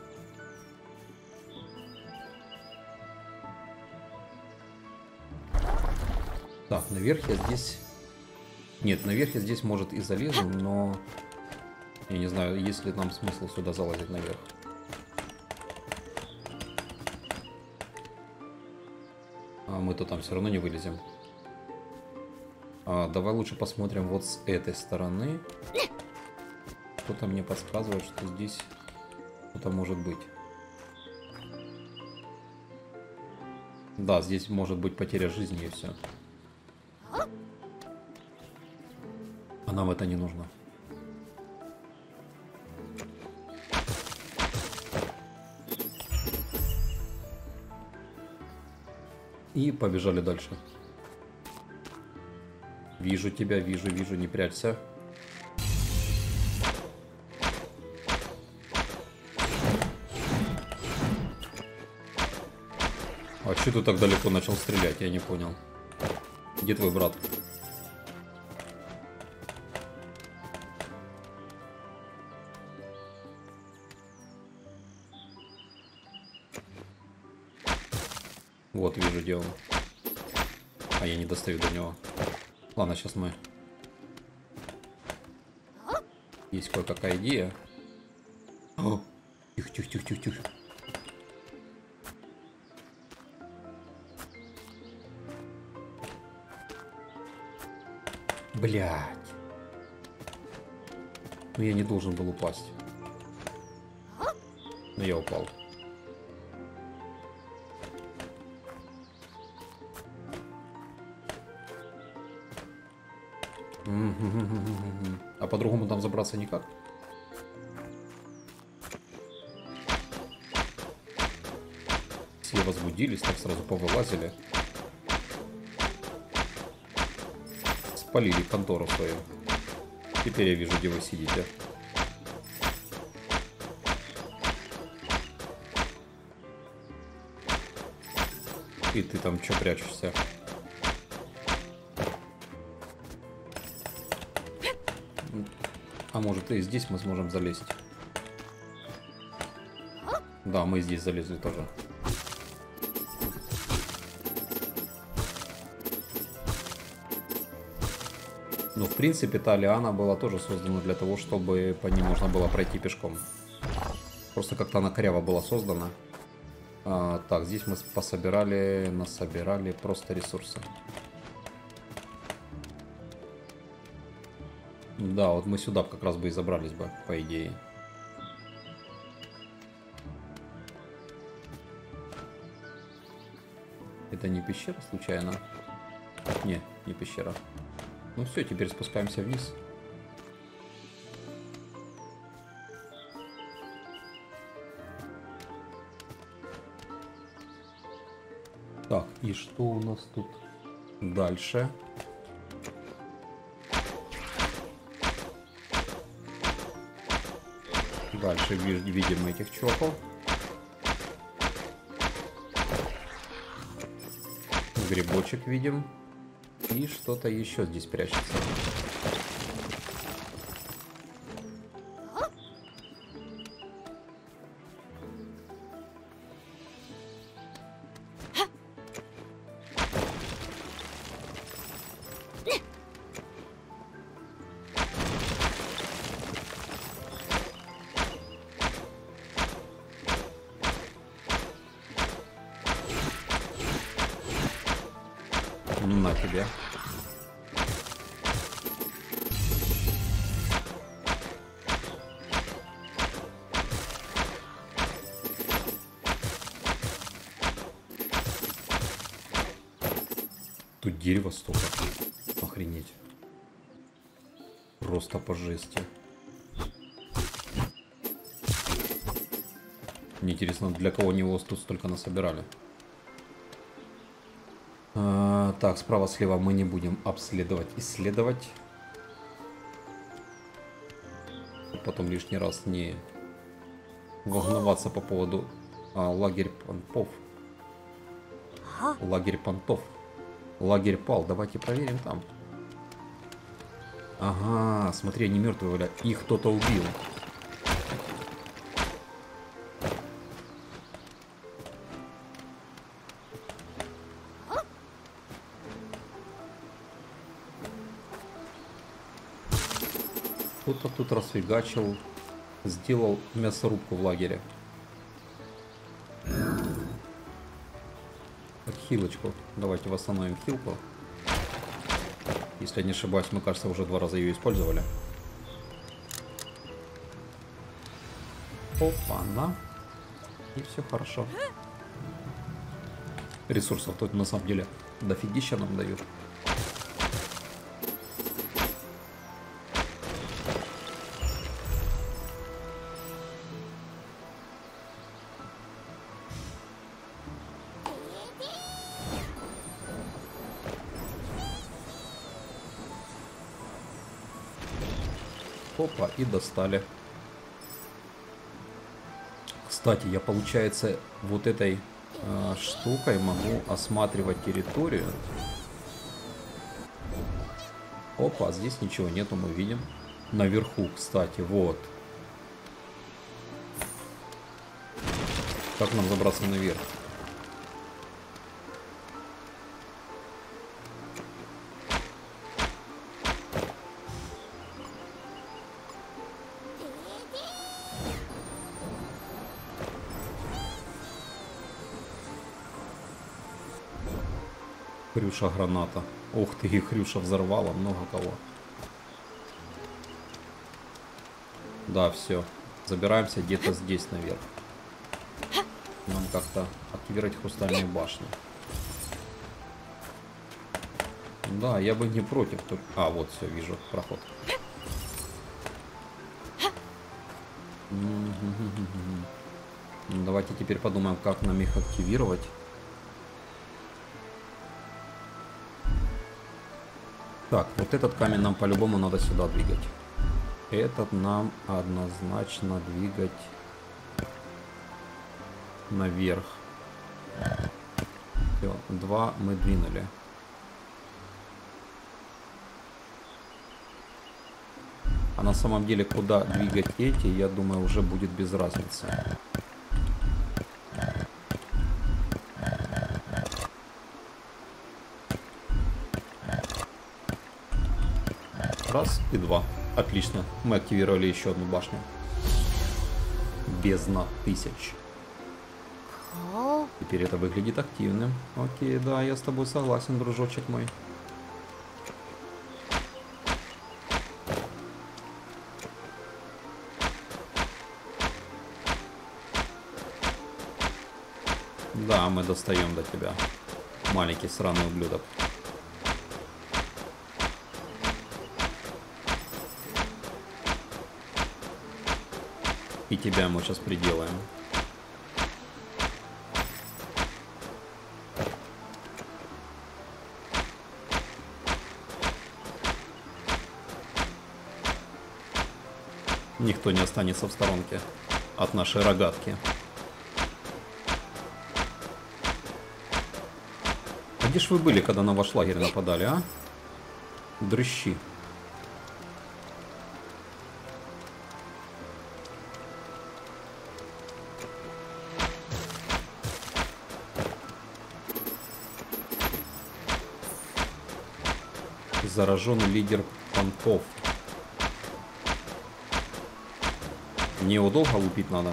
Так, наверх я здесь... Нет, наверх я здесь, может, и залезу, но... Я не знаю, есть ли нам смысл сюда залазить наверх. А мы-то там все равно не вылезем. А, давай лучше посмотрим вот с этой стороны. Кто-то мне подсказывает, что здесь что-то может быть. Да, здесь может быть потеря жизни и все. А нам это не нужно. И побежали дальше. Вижу тебя, вижу, вижу, не прячься. А что ты так далеко начал стрелять? Я не понял. Где твой брат? Вот, вижу, где он. А я не достаю до него. Ладно, сейчас мы... Есть кое-какая идея. О! Тихо, тихо, тихо, тихо, тихо. Блядь. Ну я не должен был упасть. Но я упал. А по-другому там забраться никак. Все возбудились, так сразу повылазили. Спалили контору свою. Теперь я вижу, где вы сидите. И ты там что прячешься? А может и здесь мы сможем залезть? Да, мы здесь залезли тоже. Ну, в принципе, та лиана была тоже создана для того, чтобы по ней можно было пройти пешком. Просто как-то она коряво была создана. А, так, здесь мы пособирали, насобирали просто ресурсы. Да, вот мы сюда как раз бы и забрались бы, по идее. Это не пещера случайно? Не, не пещера. Ну все, теперь спускаемся вниз. Так, и что у нас тут дальше? Дальше видим этих чуваков. Грибочек видим. И что-то еще здесь прячется. Ну на тебе. Тут дерево столько. Охренеть. Просто по жести. Мне интересно, для кого они его тут столько насобирали. А, так, справа-слева мы не будем обследовать, исследовать. Потом лишний раз не волноваться по поводу а, лагерь понтов. Лагерь понтов. Лагерь пал. Давайте проверим там. Ага, смотри, они мертвые, Валя. Их кто-то убил. Кто-то тут расфигачил, сделал мясорубку в лагере. Так, хилочку. Давайте восстановим хилку. Если я не ошибаюсь, мы, кажется, уже два раза ее использовали. Опа-на. И все хорошо. Ресурсов тут на самом деле дофигища нам дают. Опа, и достали. Кстати, я, получается, вот этой э, штукой могу осматривать территорию. Опа, здесь ничего нету, мы видим. Наверху, кстати, вот. Как нам забраться наверх? Хрюша граната. Ух ты, и Хрюша взорвала много кого. Да, все. Забираемся где-то здесь наверх. Нам как-то активировать хрустальные башни. Да, я бы не против. А, вот все, вижу проход. Давайте теперь подумаем, как нам их активировать. Так, вот этот камень нам по-любому надо сюда двигать. Этот нам однозначно двигать наверх. Все, два мы двинули. А на самом деле, куда двигать эти, я думаю, уже будет без разницы. Раз и два. Отлично. Мы активировали еще одну башню. Бездна тысяч. Теперь это выглядит активным. Окей, да, я с тобой согласен, дружочек мой. Да, мы достаем до тебя. Маленький сраный ублюдок. И тебя мы сейчас приделаем. Никто не останется в сторонке от нашей рогатки. А где ж вы были, когда на ваш лагерь нападали, а? Дрыщи. Зараженный лидер понтов. Мне его долго лупить надо.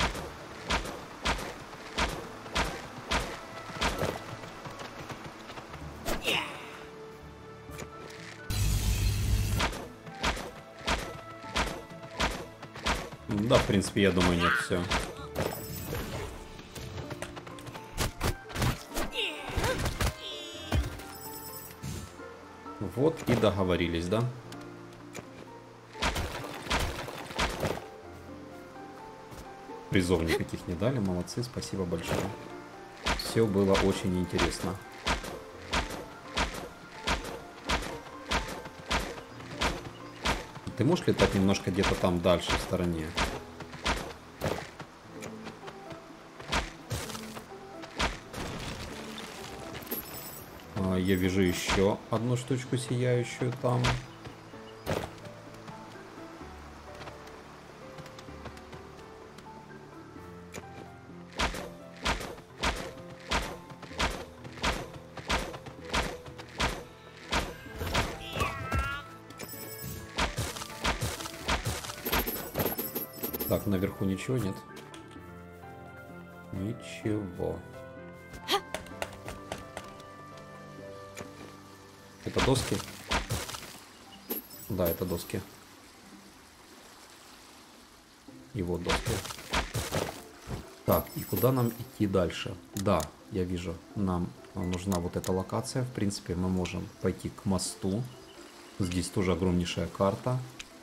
Да, в принципе, я думаю, нет, все. Вот и договорились, да? Призов никаких не дали, молодцы, спасибо большое. Все было очень интересно. Ты можешь летать немножко где-то там дальше, в стороне? А, я вижу еще одну штучку сияющую там. Так, наверху ничего нет. Ничего. Это доски? Да, это доски. И вот доски. Так, и куда нам идти дальше? Да, я вижу, нам нужна вот эта локация. В принципе, мы можем пойти к мосту. Здесь тоже огромнейшая карта.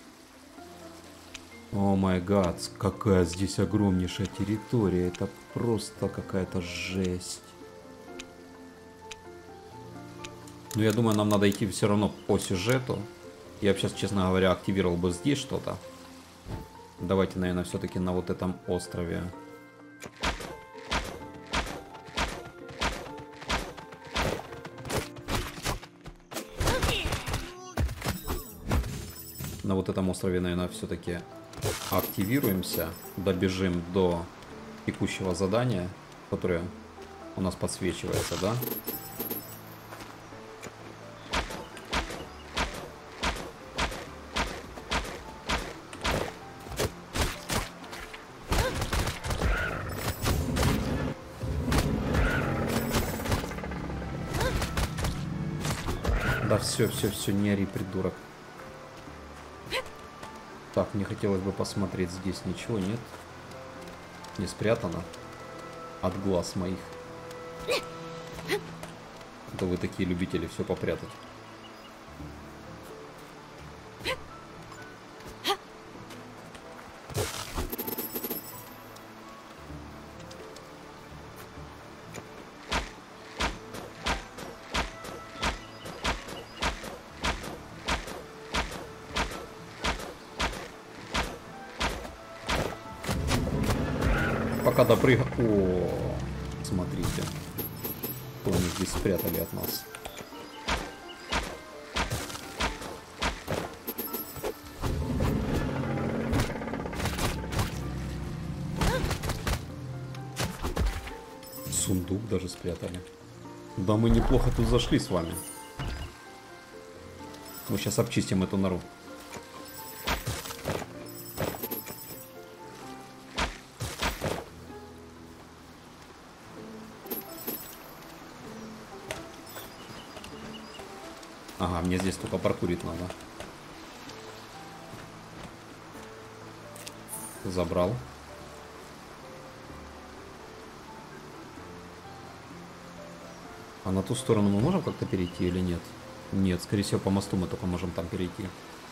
О май гад, какая здесь огромнейшая территория. Это просто какая-то жесть. Но я думаю, нам надо идти все равно по сюжету. Я бы сейчас, честно говоря, активировал бы здесь что-то. Давайте, наверное, все-таки на вот этом острове. На вот этом острове, наверное, все-таки активируемся, добежим до текущего задания, которое у нас подсвечивается, да? Да все, все, все, не ори, придурок. Так, мне хотелось бы посмотреть, здесь ничего нет. Не спрятано от глаз моих. Да вы такие любители все попрятать. Пока допрыгал. О, смотрите, что они здесь спрятали от нас. Сундук даже спрятали. Да мы неплохо тут зашли с вами. Мы сейчас обчистим эту нору. Мне здесь только паркурить надо. Забрал. А на ту сторону мы можем как-то перейти или нет? Нет, скорее всего, по мосту мы только можем там перейти.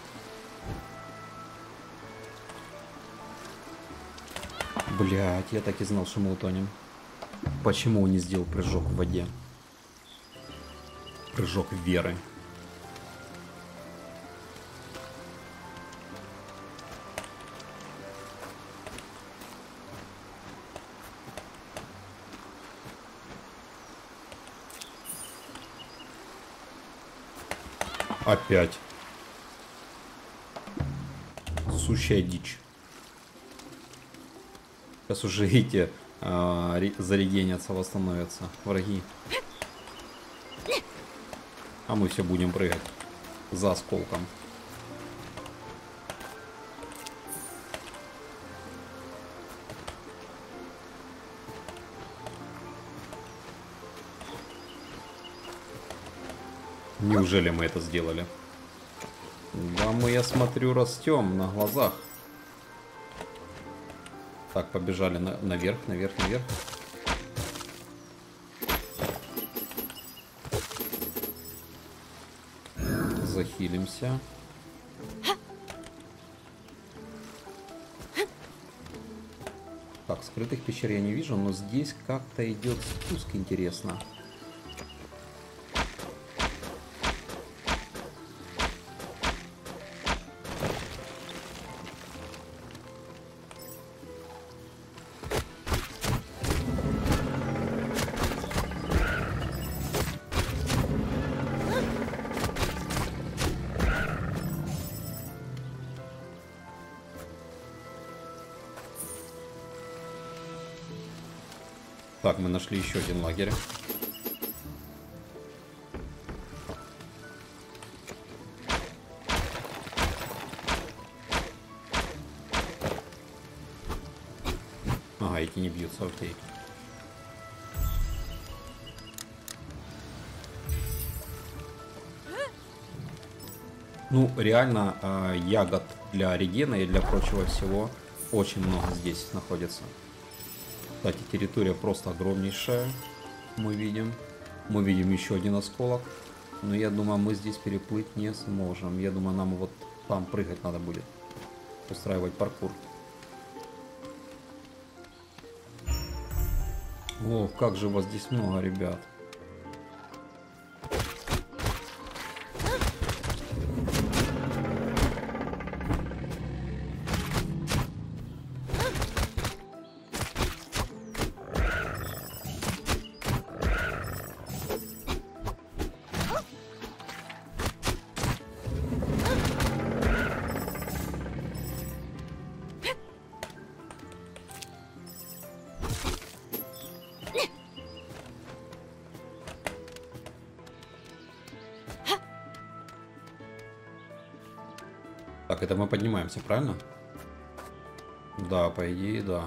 Блять, я так и знал, что мы утонем. Почему он не сделал прыжок в воде? Прыжок веры. Опять. Сущая дичь. Сейчас уже эти а, зарегенятся, восстановятся враги. А мы все будем прыгать за осколком. Неужели мы это сделали? Да мы, я смотрю, растем на глазах. Так, побежали на, наверх, наверх, наверх. Захилимся. Так, скрытых пещер я не вижу, но здесь как-то идет спуск, интересно. Так, мы нашли еще один лагерь. Ага, эти не бьются, окей. Ну, реально, э, ягод для регена и для прочего всего очень много здесь находится. Кстати, территория просто огромнейшая. Мы видим. Мы видим еще один осколок. Но я думаю, мы здесь переплыть не сможем. Я думаю, нам вот там прыгать надо будет. Устраивать паркур. О, как же вас здесь много, ребят. Так, это мы поднимаемся, правильно? Да, по идее, да.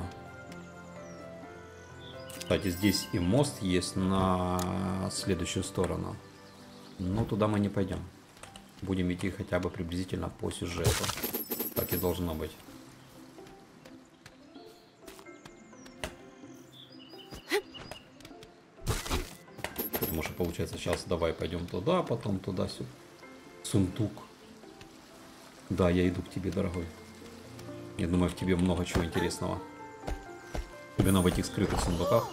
Кстати, здесь и мост есть на следующую сторону. Но туда мы не пойдем. Будем идти хотя бы приблизительно по сюжету. Так и должно быть. Потому что получается сейчас давай пойдем туда, потом туда-сюда. Сундук. Да, я иду к тебе, дорогой. Я думаю, в тебе много чего интересного. Особенно в этих скрытых сундуках.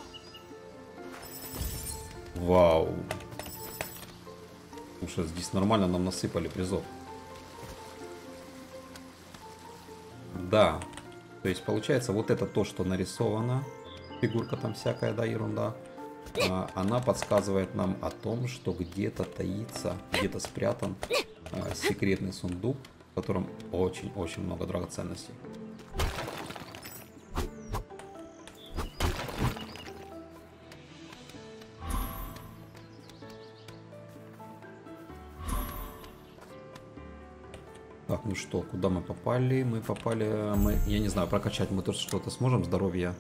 Вау. Слушай, здесь нормально нам насыпали призов. Да. То есть получается, вот это то, что нарисовано. Фигурка там всякая, да, ерунда. А, она подсказывает нам о том, что где-то таится, где-то спрятан а, секретный сундук, в котором очень-очень много драгоценностей. Так, ну что, куда мы попали? Мы попали, мы, я не знаю, прокачать мы тоже что-то сможем, здоровье.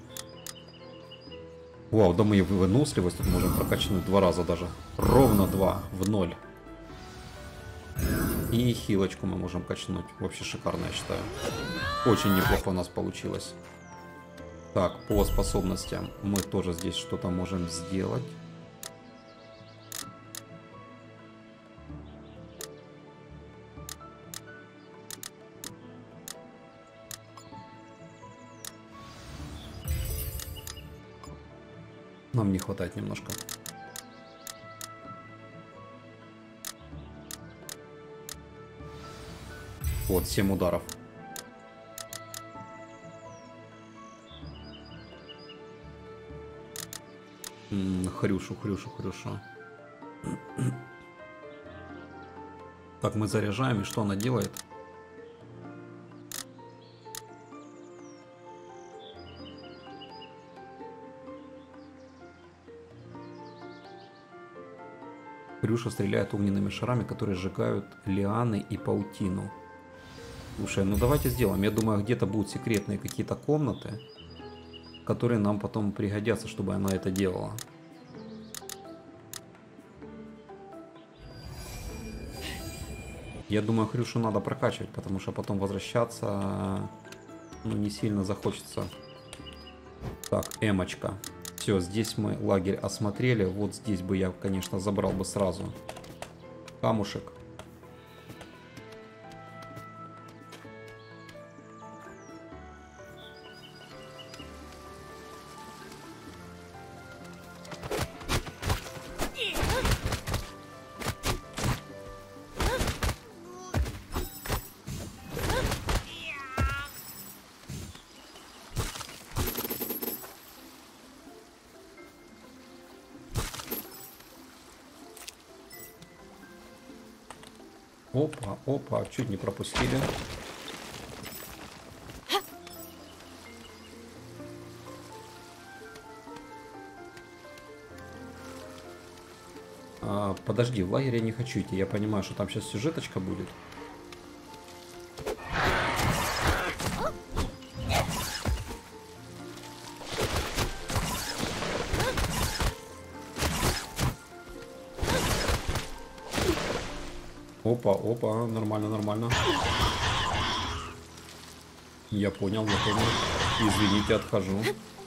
Вау, да мы и выносливость тут можем прокачать два раза даже. Ровно два, в ноль. И хилочку мы можем качнуть. Вообще шикарно, я считаю. Очень неплохо у нас получилось. Так, по способностям мы тоже здесь что-то можем сделать. Нам не хватает немножко. Вот, семь ударов. М-м, хрюшу, хрюшу, хрюшу. Так, мы заряжаем, и что она делает? Хрюша стреляет огненными шарами, которые сжигают лианы и паутину. Слушай, ну давайте сделаем. Я думаю, где-то будут секретные какие-то комнаты, которые нам потом пригодятся, чтобы она это делала. Я думаю, Хрюшу надо прокачивать, потому что потом возвращаться, ну, не сильно захочется. Так, эмочка. Все, здесь мы лагерь осмотрели. Вот здесь бы я, конечно, забрал бы сразу камушек. Опа, опа, чуть не пропустили. А, подожди, в лагерь я не хочу идти. Я понимаю, что там сейчас сюжеточка будет. Опа, опа, нормально, нормально. Я понял, я понял. Извините, отхожу.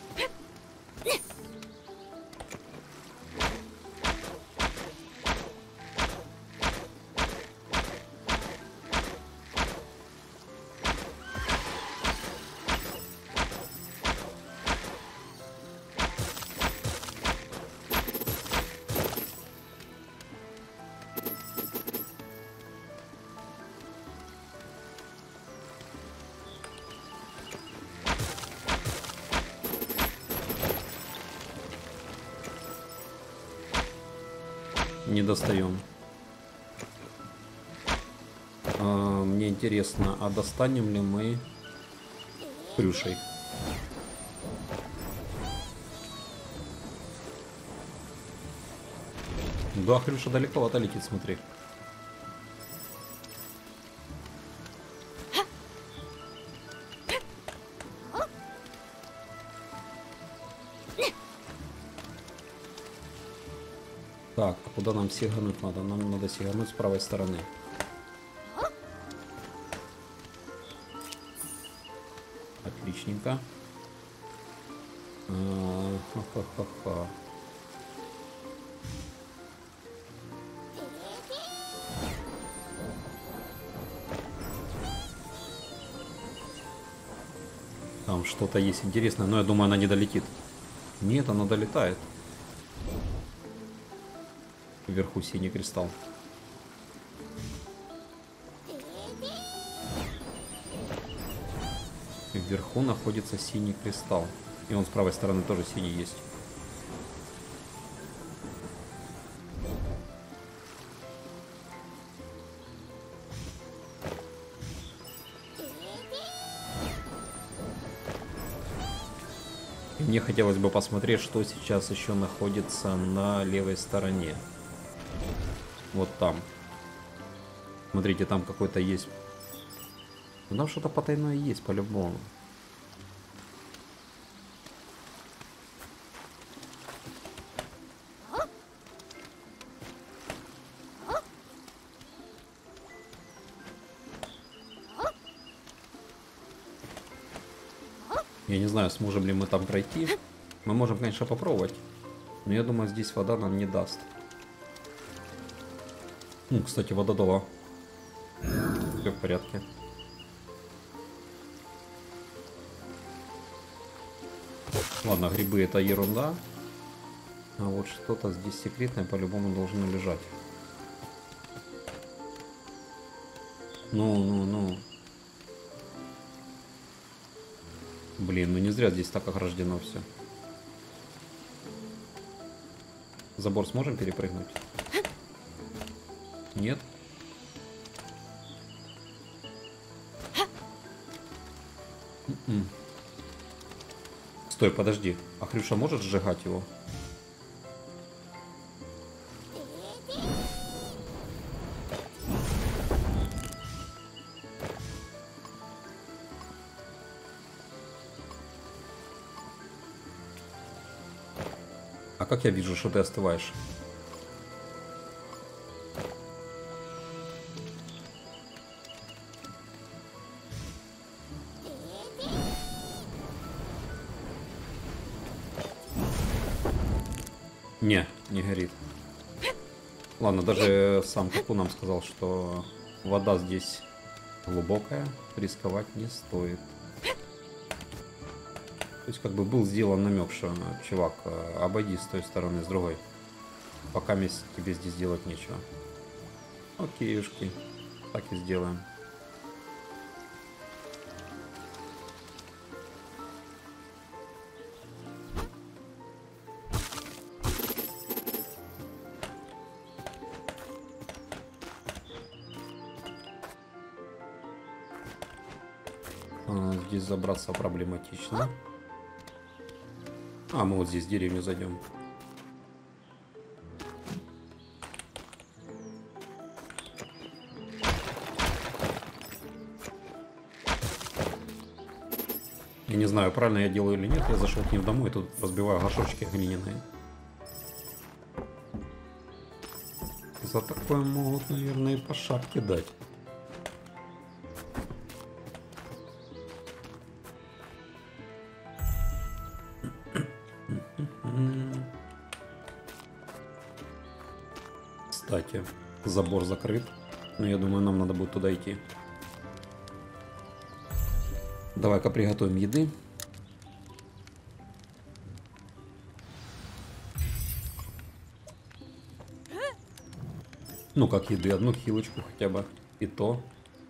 Не достаем. А, мне интересно, а достанем ли мы Хрюшей? Да, Хрюша далековато летит, смотри. Так, а куда нам сигануть надо? Нам надо сигануть с правой стороны. Отличненько. Ха-ха-ха-ха. Там что-то есть интересное, но я думаю, она не долетит. Нет, она долетает. Вверху синий кристалл. Вверху находится синий кристалл. И он с правой стороны тоже синий есть. И мне хотелось бы посмотреть, что сейчас еще находится на левой стороне. Вот там. Смотрите, там какой-то есть. Ну, там что-то потайное есть, по-любому. Я не знаю, сможем ли мы там пройти. Мы можем, конечно, попробовать. Но я думаю, здесь вода нам не даст. Ну, кстати, вода дала. Все в порядке. Ладно, грибы это ерунда. А вот что-то здесь секретное по-любому должно лежать. Ну, ну, ну. Блин, ну не зря здесь так ограждено все. Забор сможем перепрыгнуть? Нет? М-м. Стой, подожди. А Хрюша может сжигать его? А как я вижу, что ты остываешь? Не, не горит. Ладно, даже сам Каку нам сказал, что вода здесь глубокая, рисковать не стоит. То есть как бы был сделан намек, что чувак, обойди с той стороны, с другой. Пока тебе здесь делать нечего. Окейушки, так и сделаем. А, здесь забраться проблематично. А, мы вот здесь в деревню зайдем. Я не знаю, правильно я делаю или нет. Я зашел к ним домой, тут разбиваю горшочки глиняные. За такое могут, наверное, и по шапке дать. Кстати, забор закрыт, но я думаю, нам надо будет туда идти. Давай-ка приготовим еды. Ну, как еды, одну хилочку хотя бы, и то.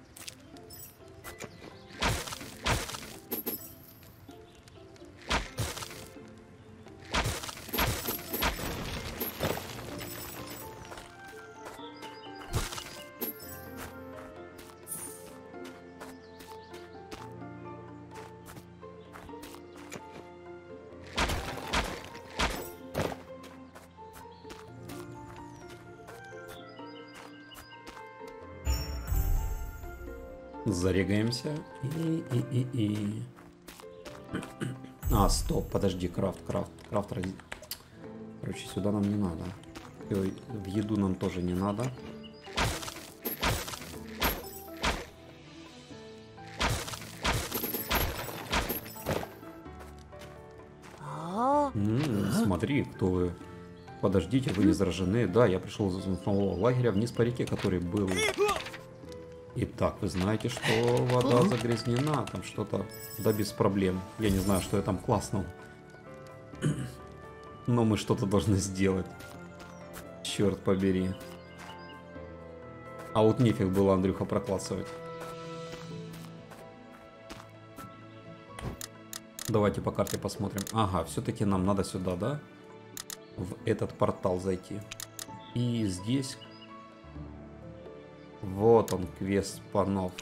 Зарегаемся. И, и, и, и. А, стоп, подожди, крафт, крафт, крафт. Короче, сюда нам не надо. В еду нам тоже не надо. М-м, смотри, кто вы. Подождите, вы не заражены. Да, я пришел из нового лагеря вниз по реке, который был. Итак, вы знаете, что вода загрязнена, там что-то, да без проблем. Я не знаю, что я там класснул. Но мы что-то должны сделать. Черт побери. А вот нефиг было, Андрюха, проклассывать. Давайте по карте посмотрим. Ага, все-таки нам надо сюда, да? В этот портал зайти. И здесь... Вот он, квест панов.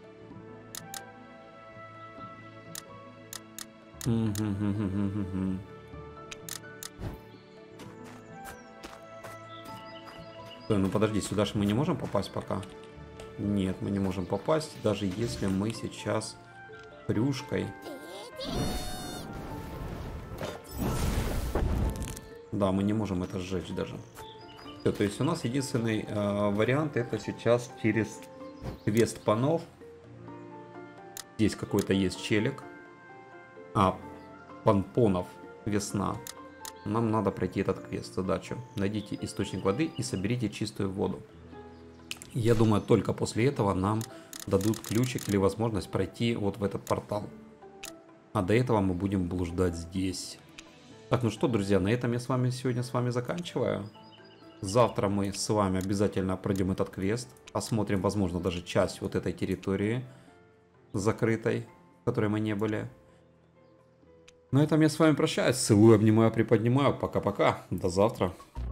Стой, ну подожди, сюда же мы не можем попасть пока? Нет, мы не можем попасть, даже если мы сейчас Хрюшкой. Да, мы не можем это сжечь даже. Все, то есть у нас единственный э, вариант это сейчас через квест панов. Здесь какой-то есть челик. А, Панпонов. Весна. Нам надо пройти этот квест, задачу. Найдите источник воды и соберите чистую воду. Я думаю, только после этого нам дадут ключик или возможность пройти вот в этот портал. А до этого мы будем блуждать здесь. Так, ну что, друзья, на этом я с вами сегодня с вами заканчиваю. Завтра мы с вами обязательно пройдем этот квест. Посмотрим, возможно, даже часть вот этой территории закрытой, в которой мы не были. На этом я с вами прощаюсь. Целую, обнимаю, приподнимаю. Пока-пока. До завтра.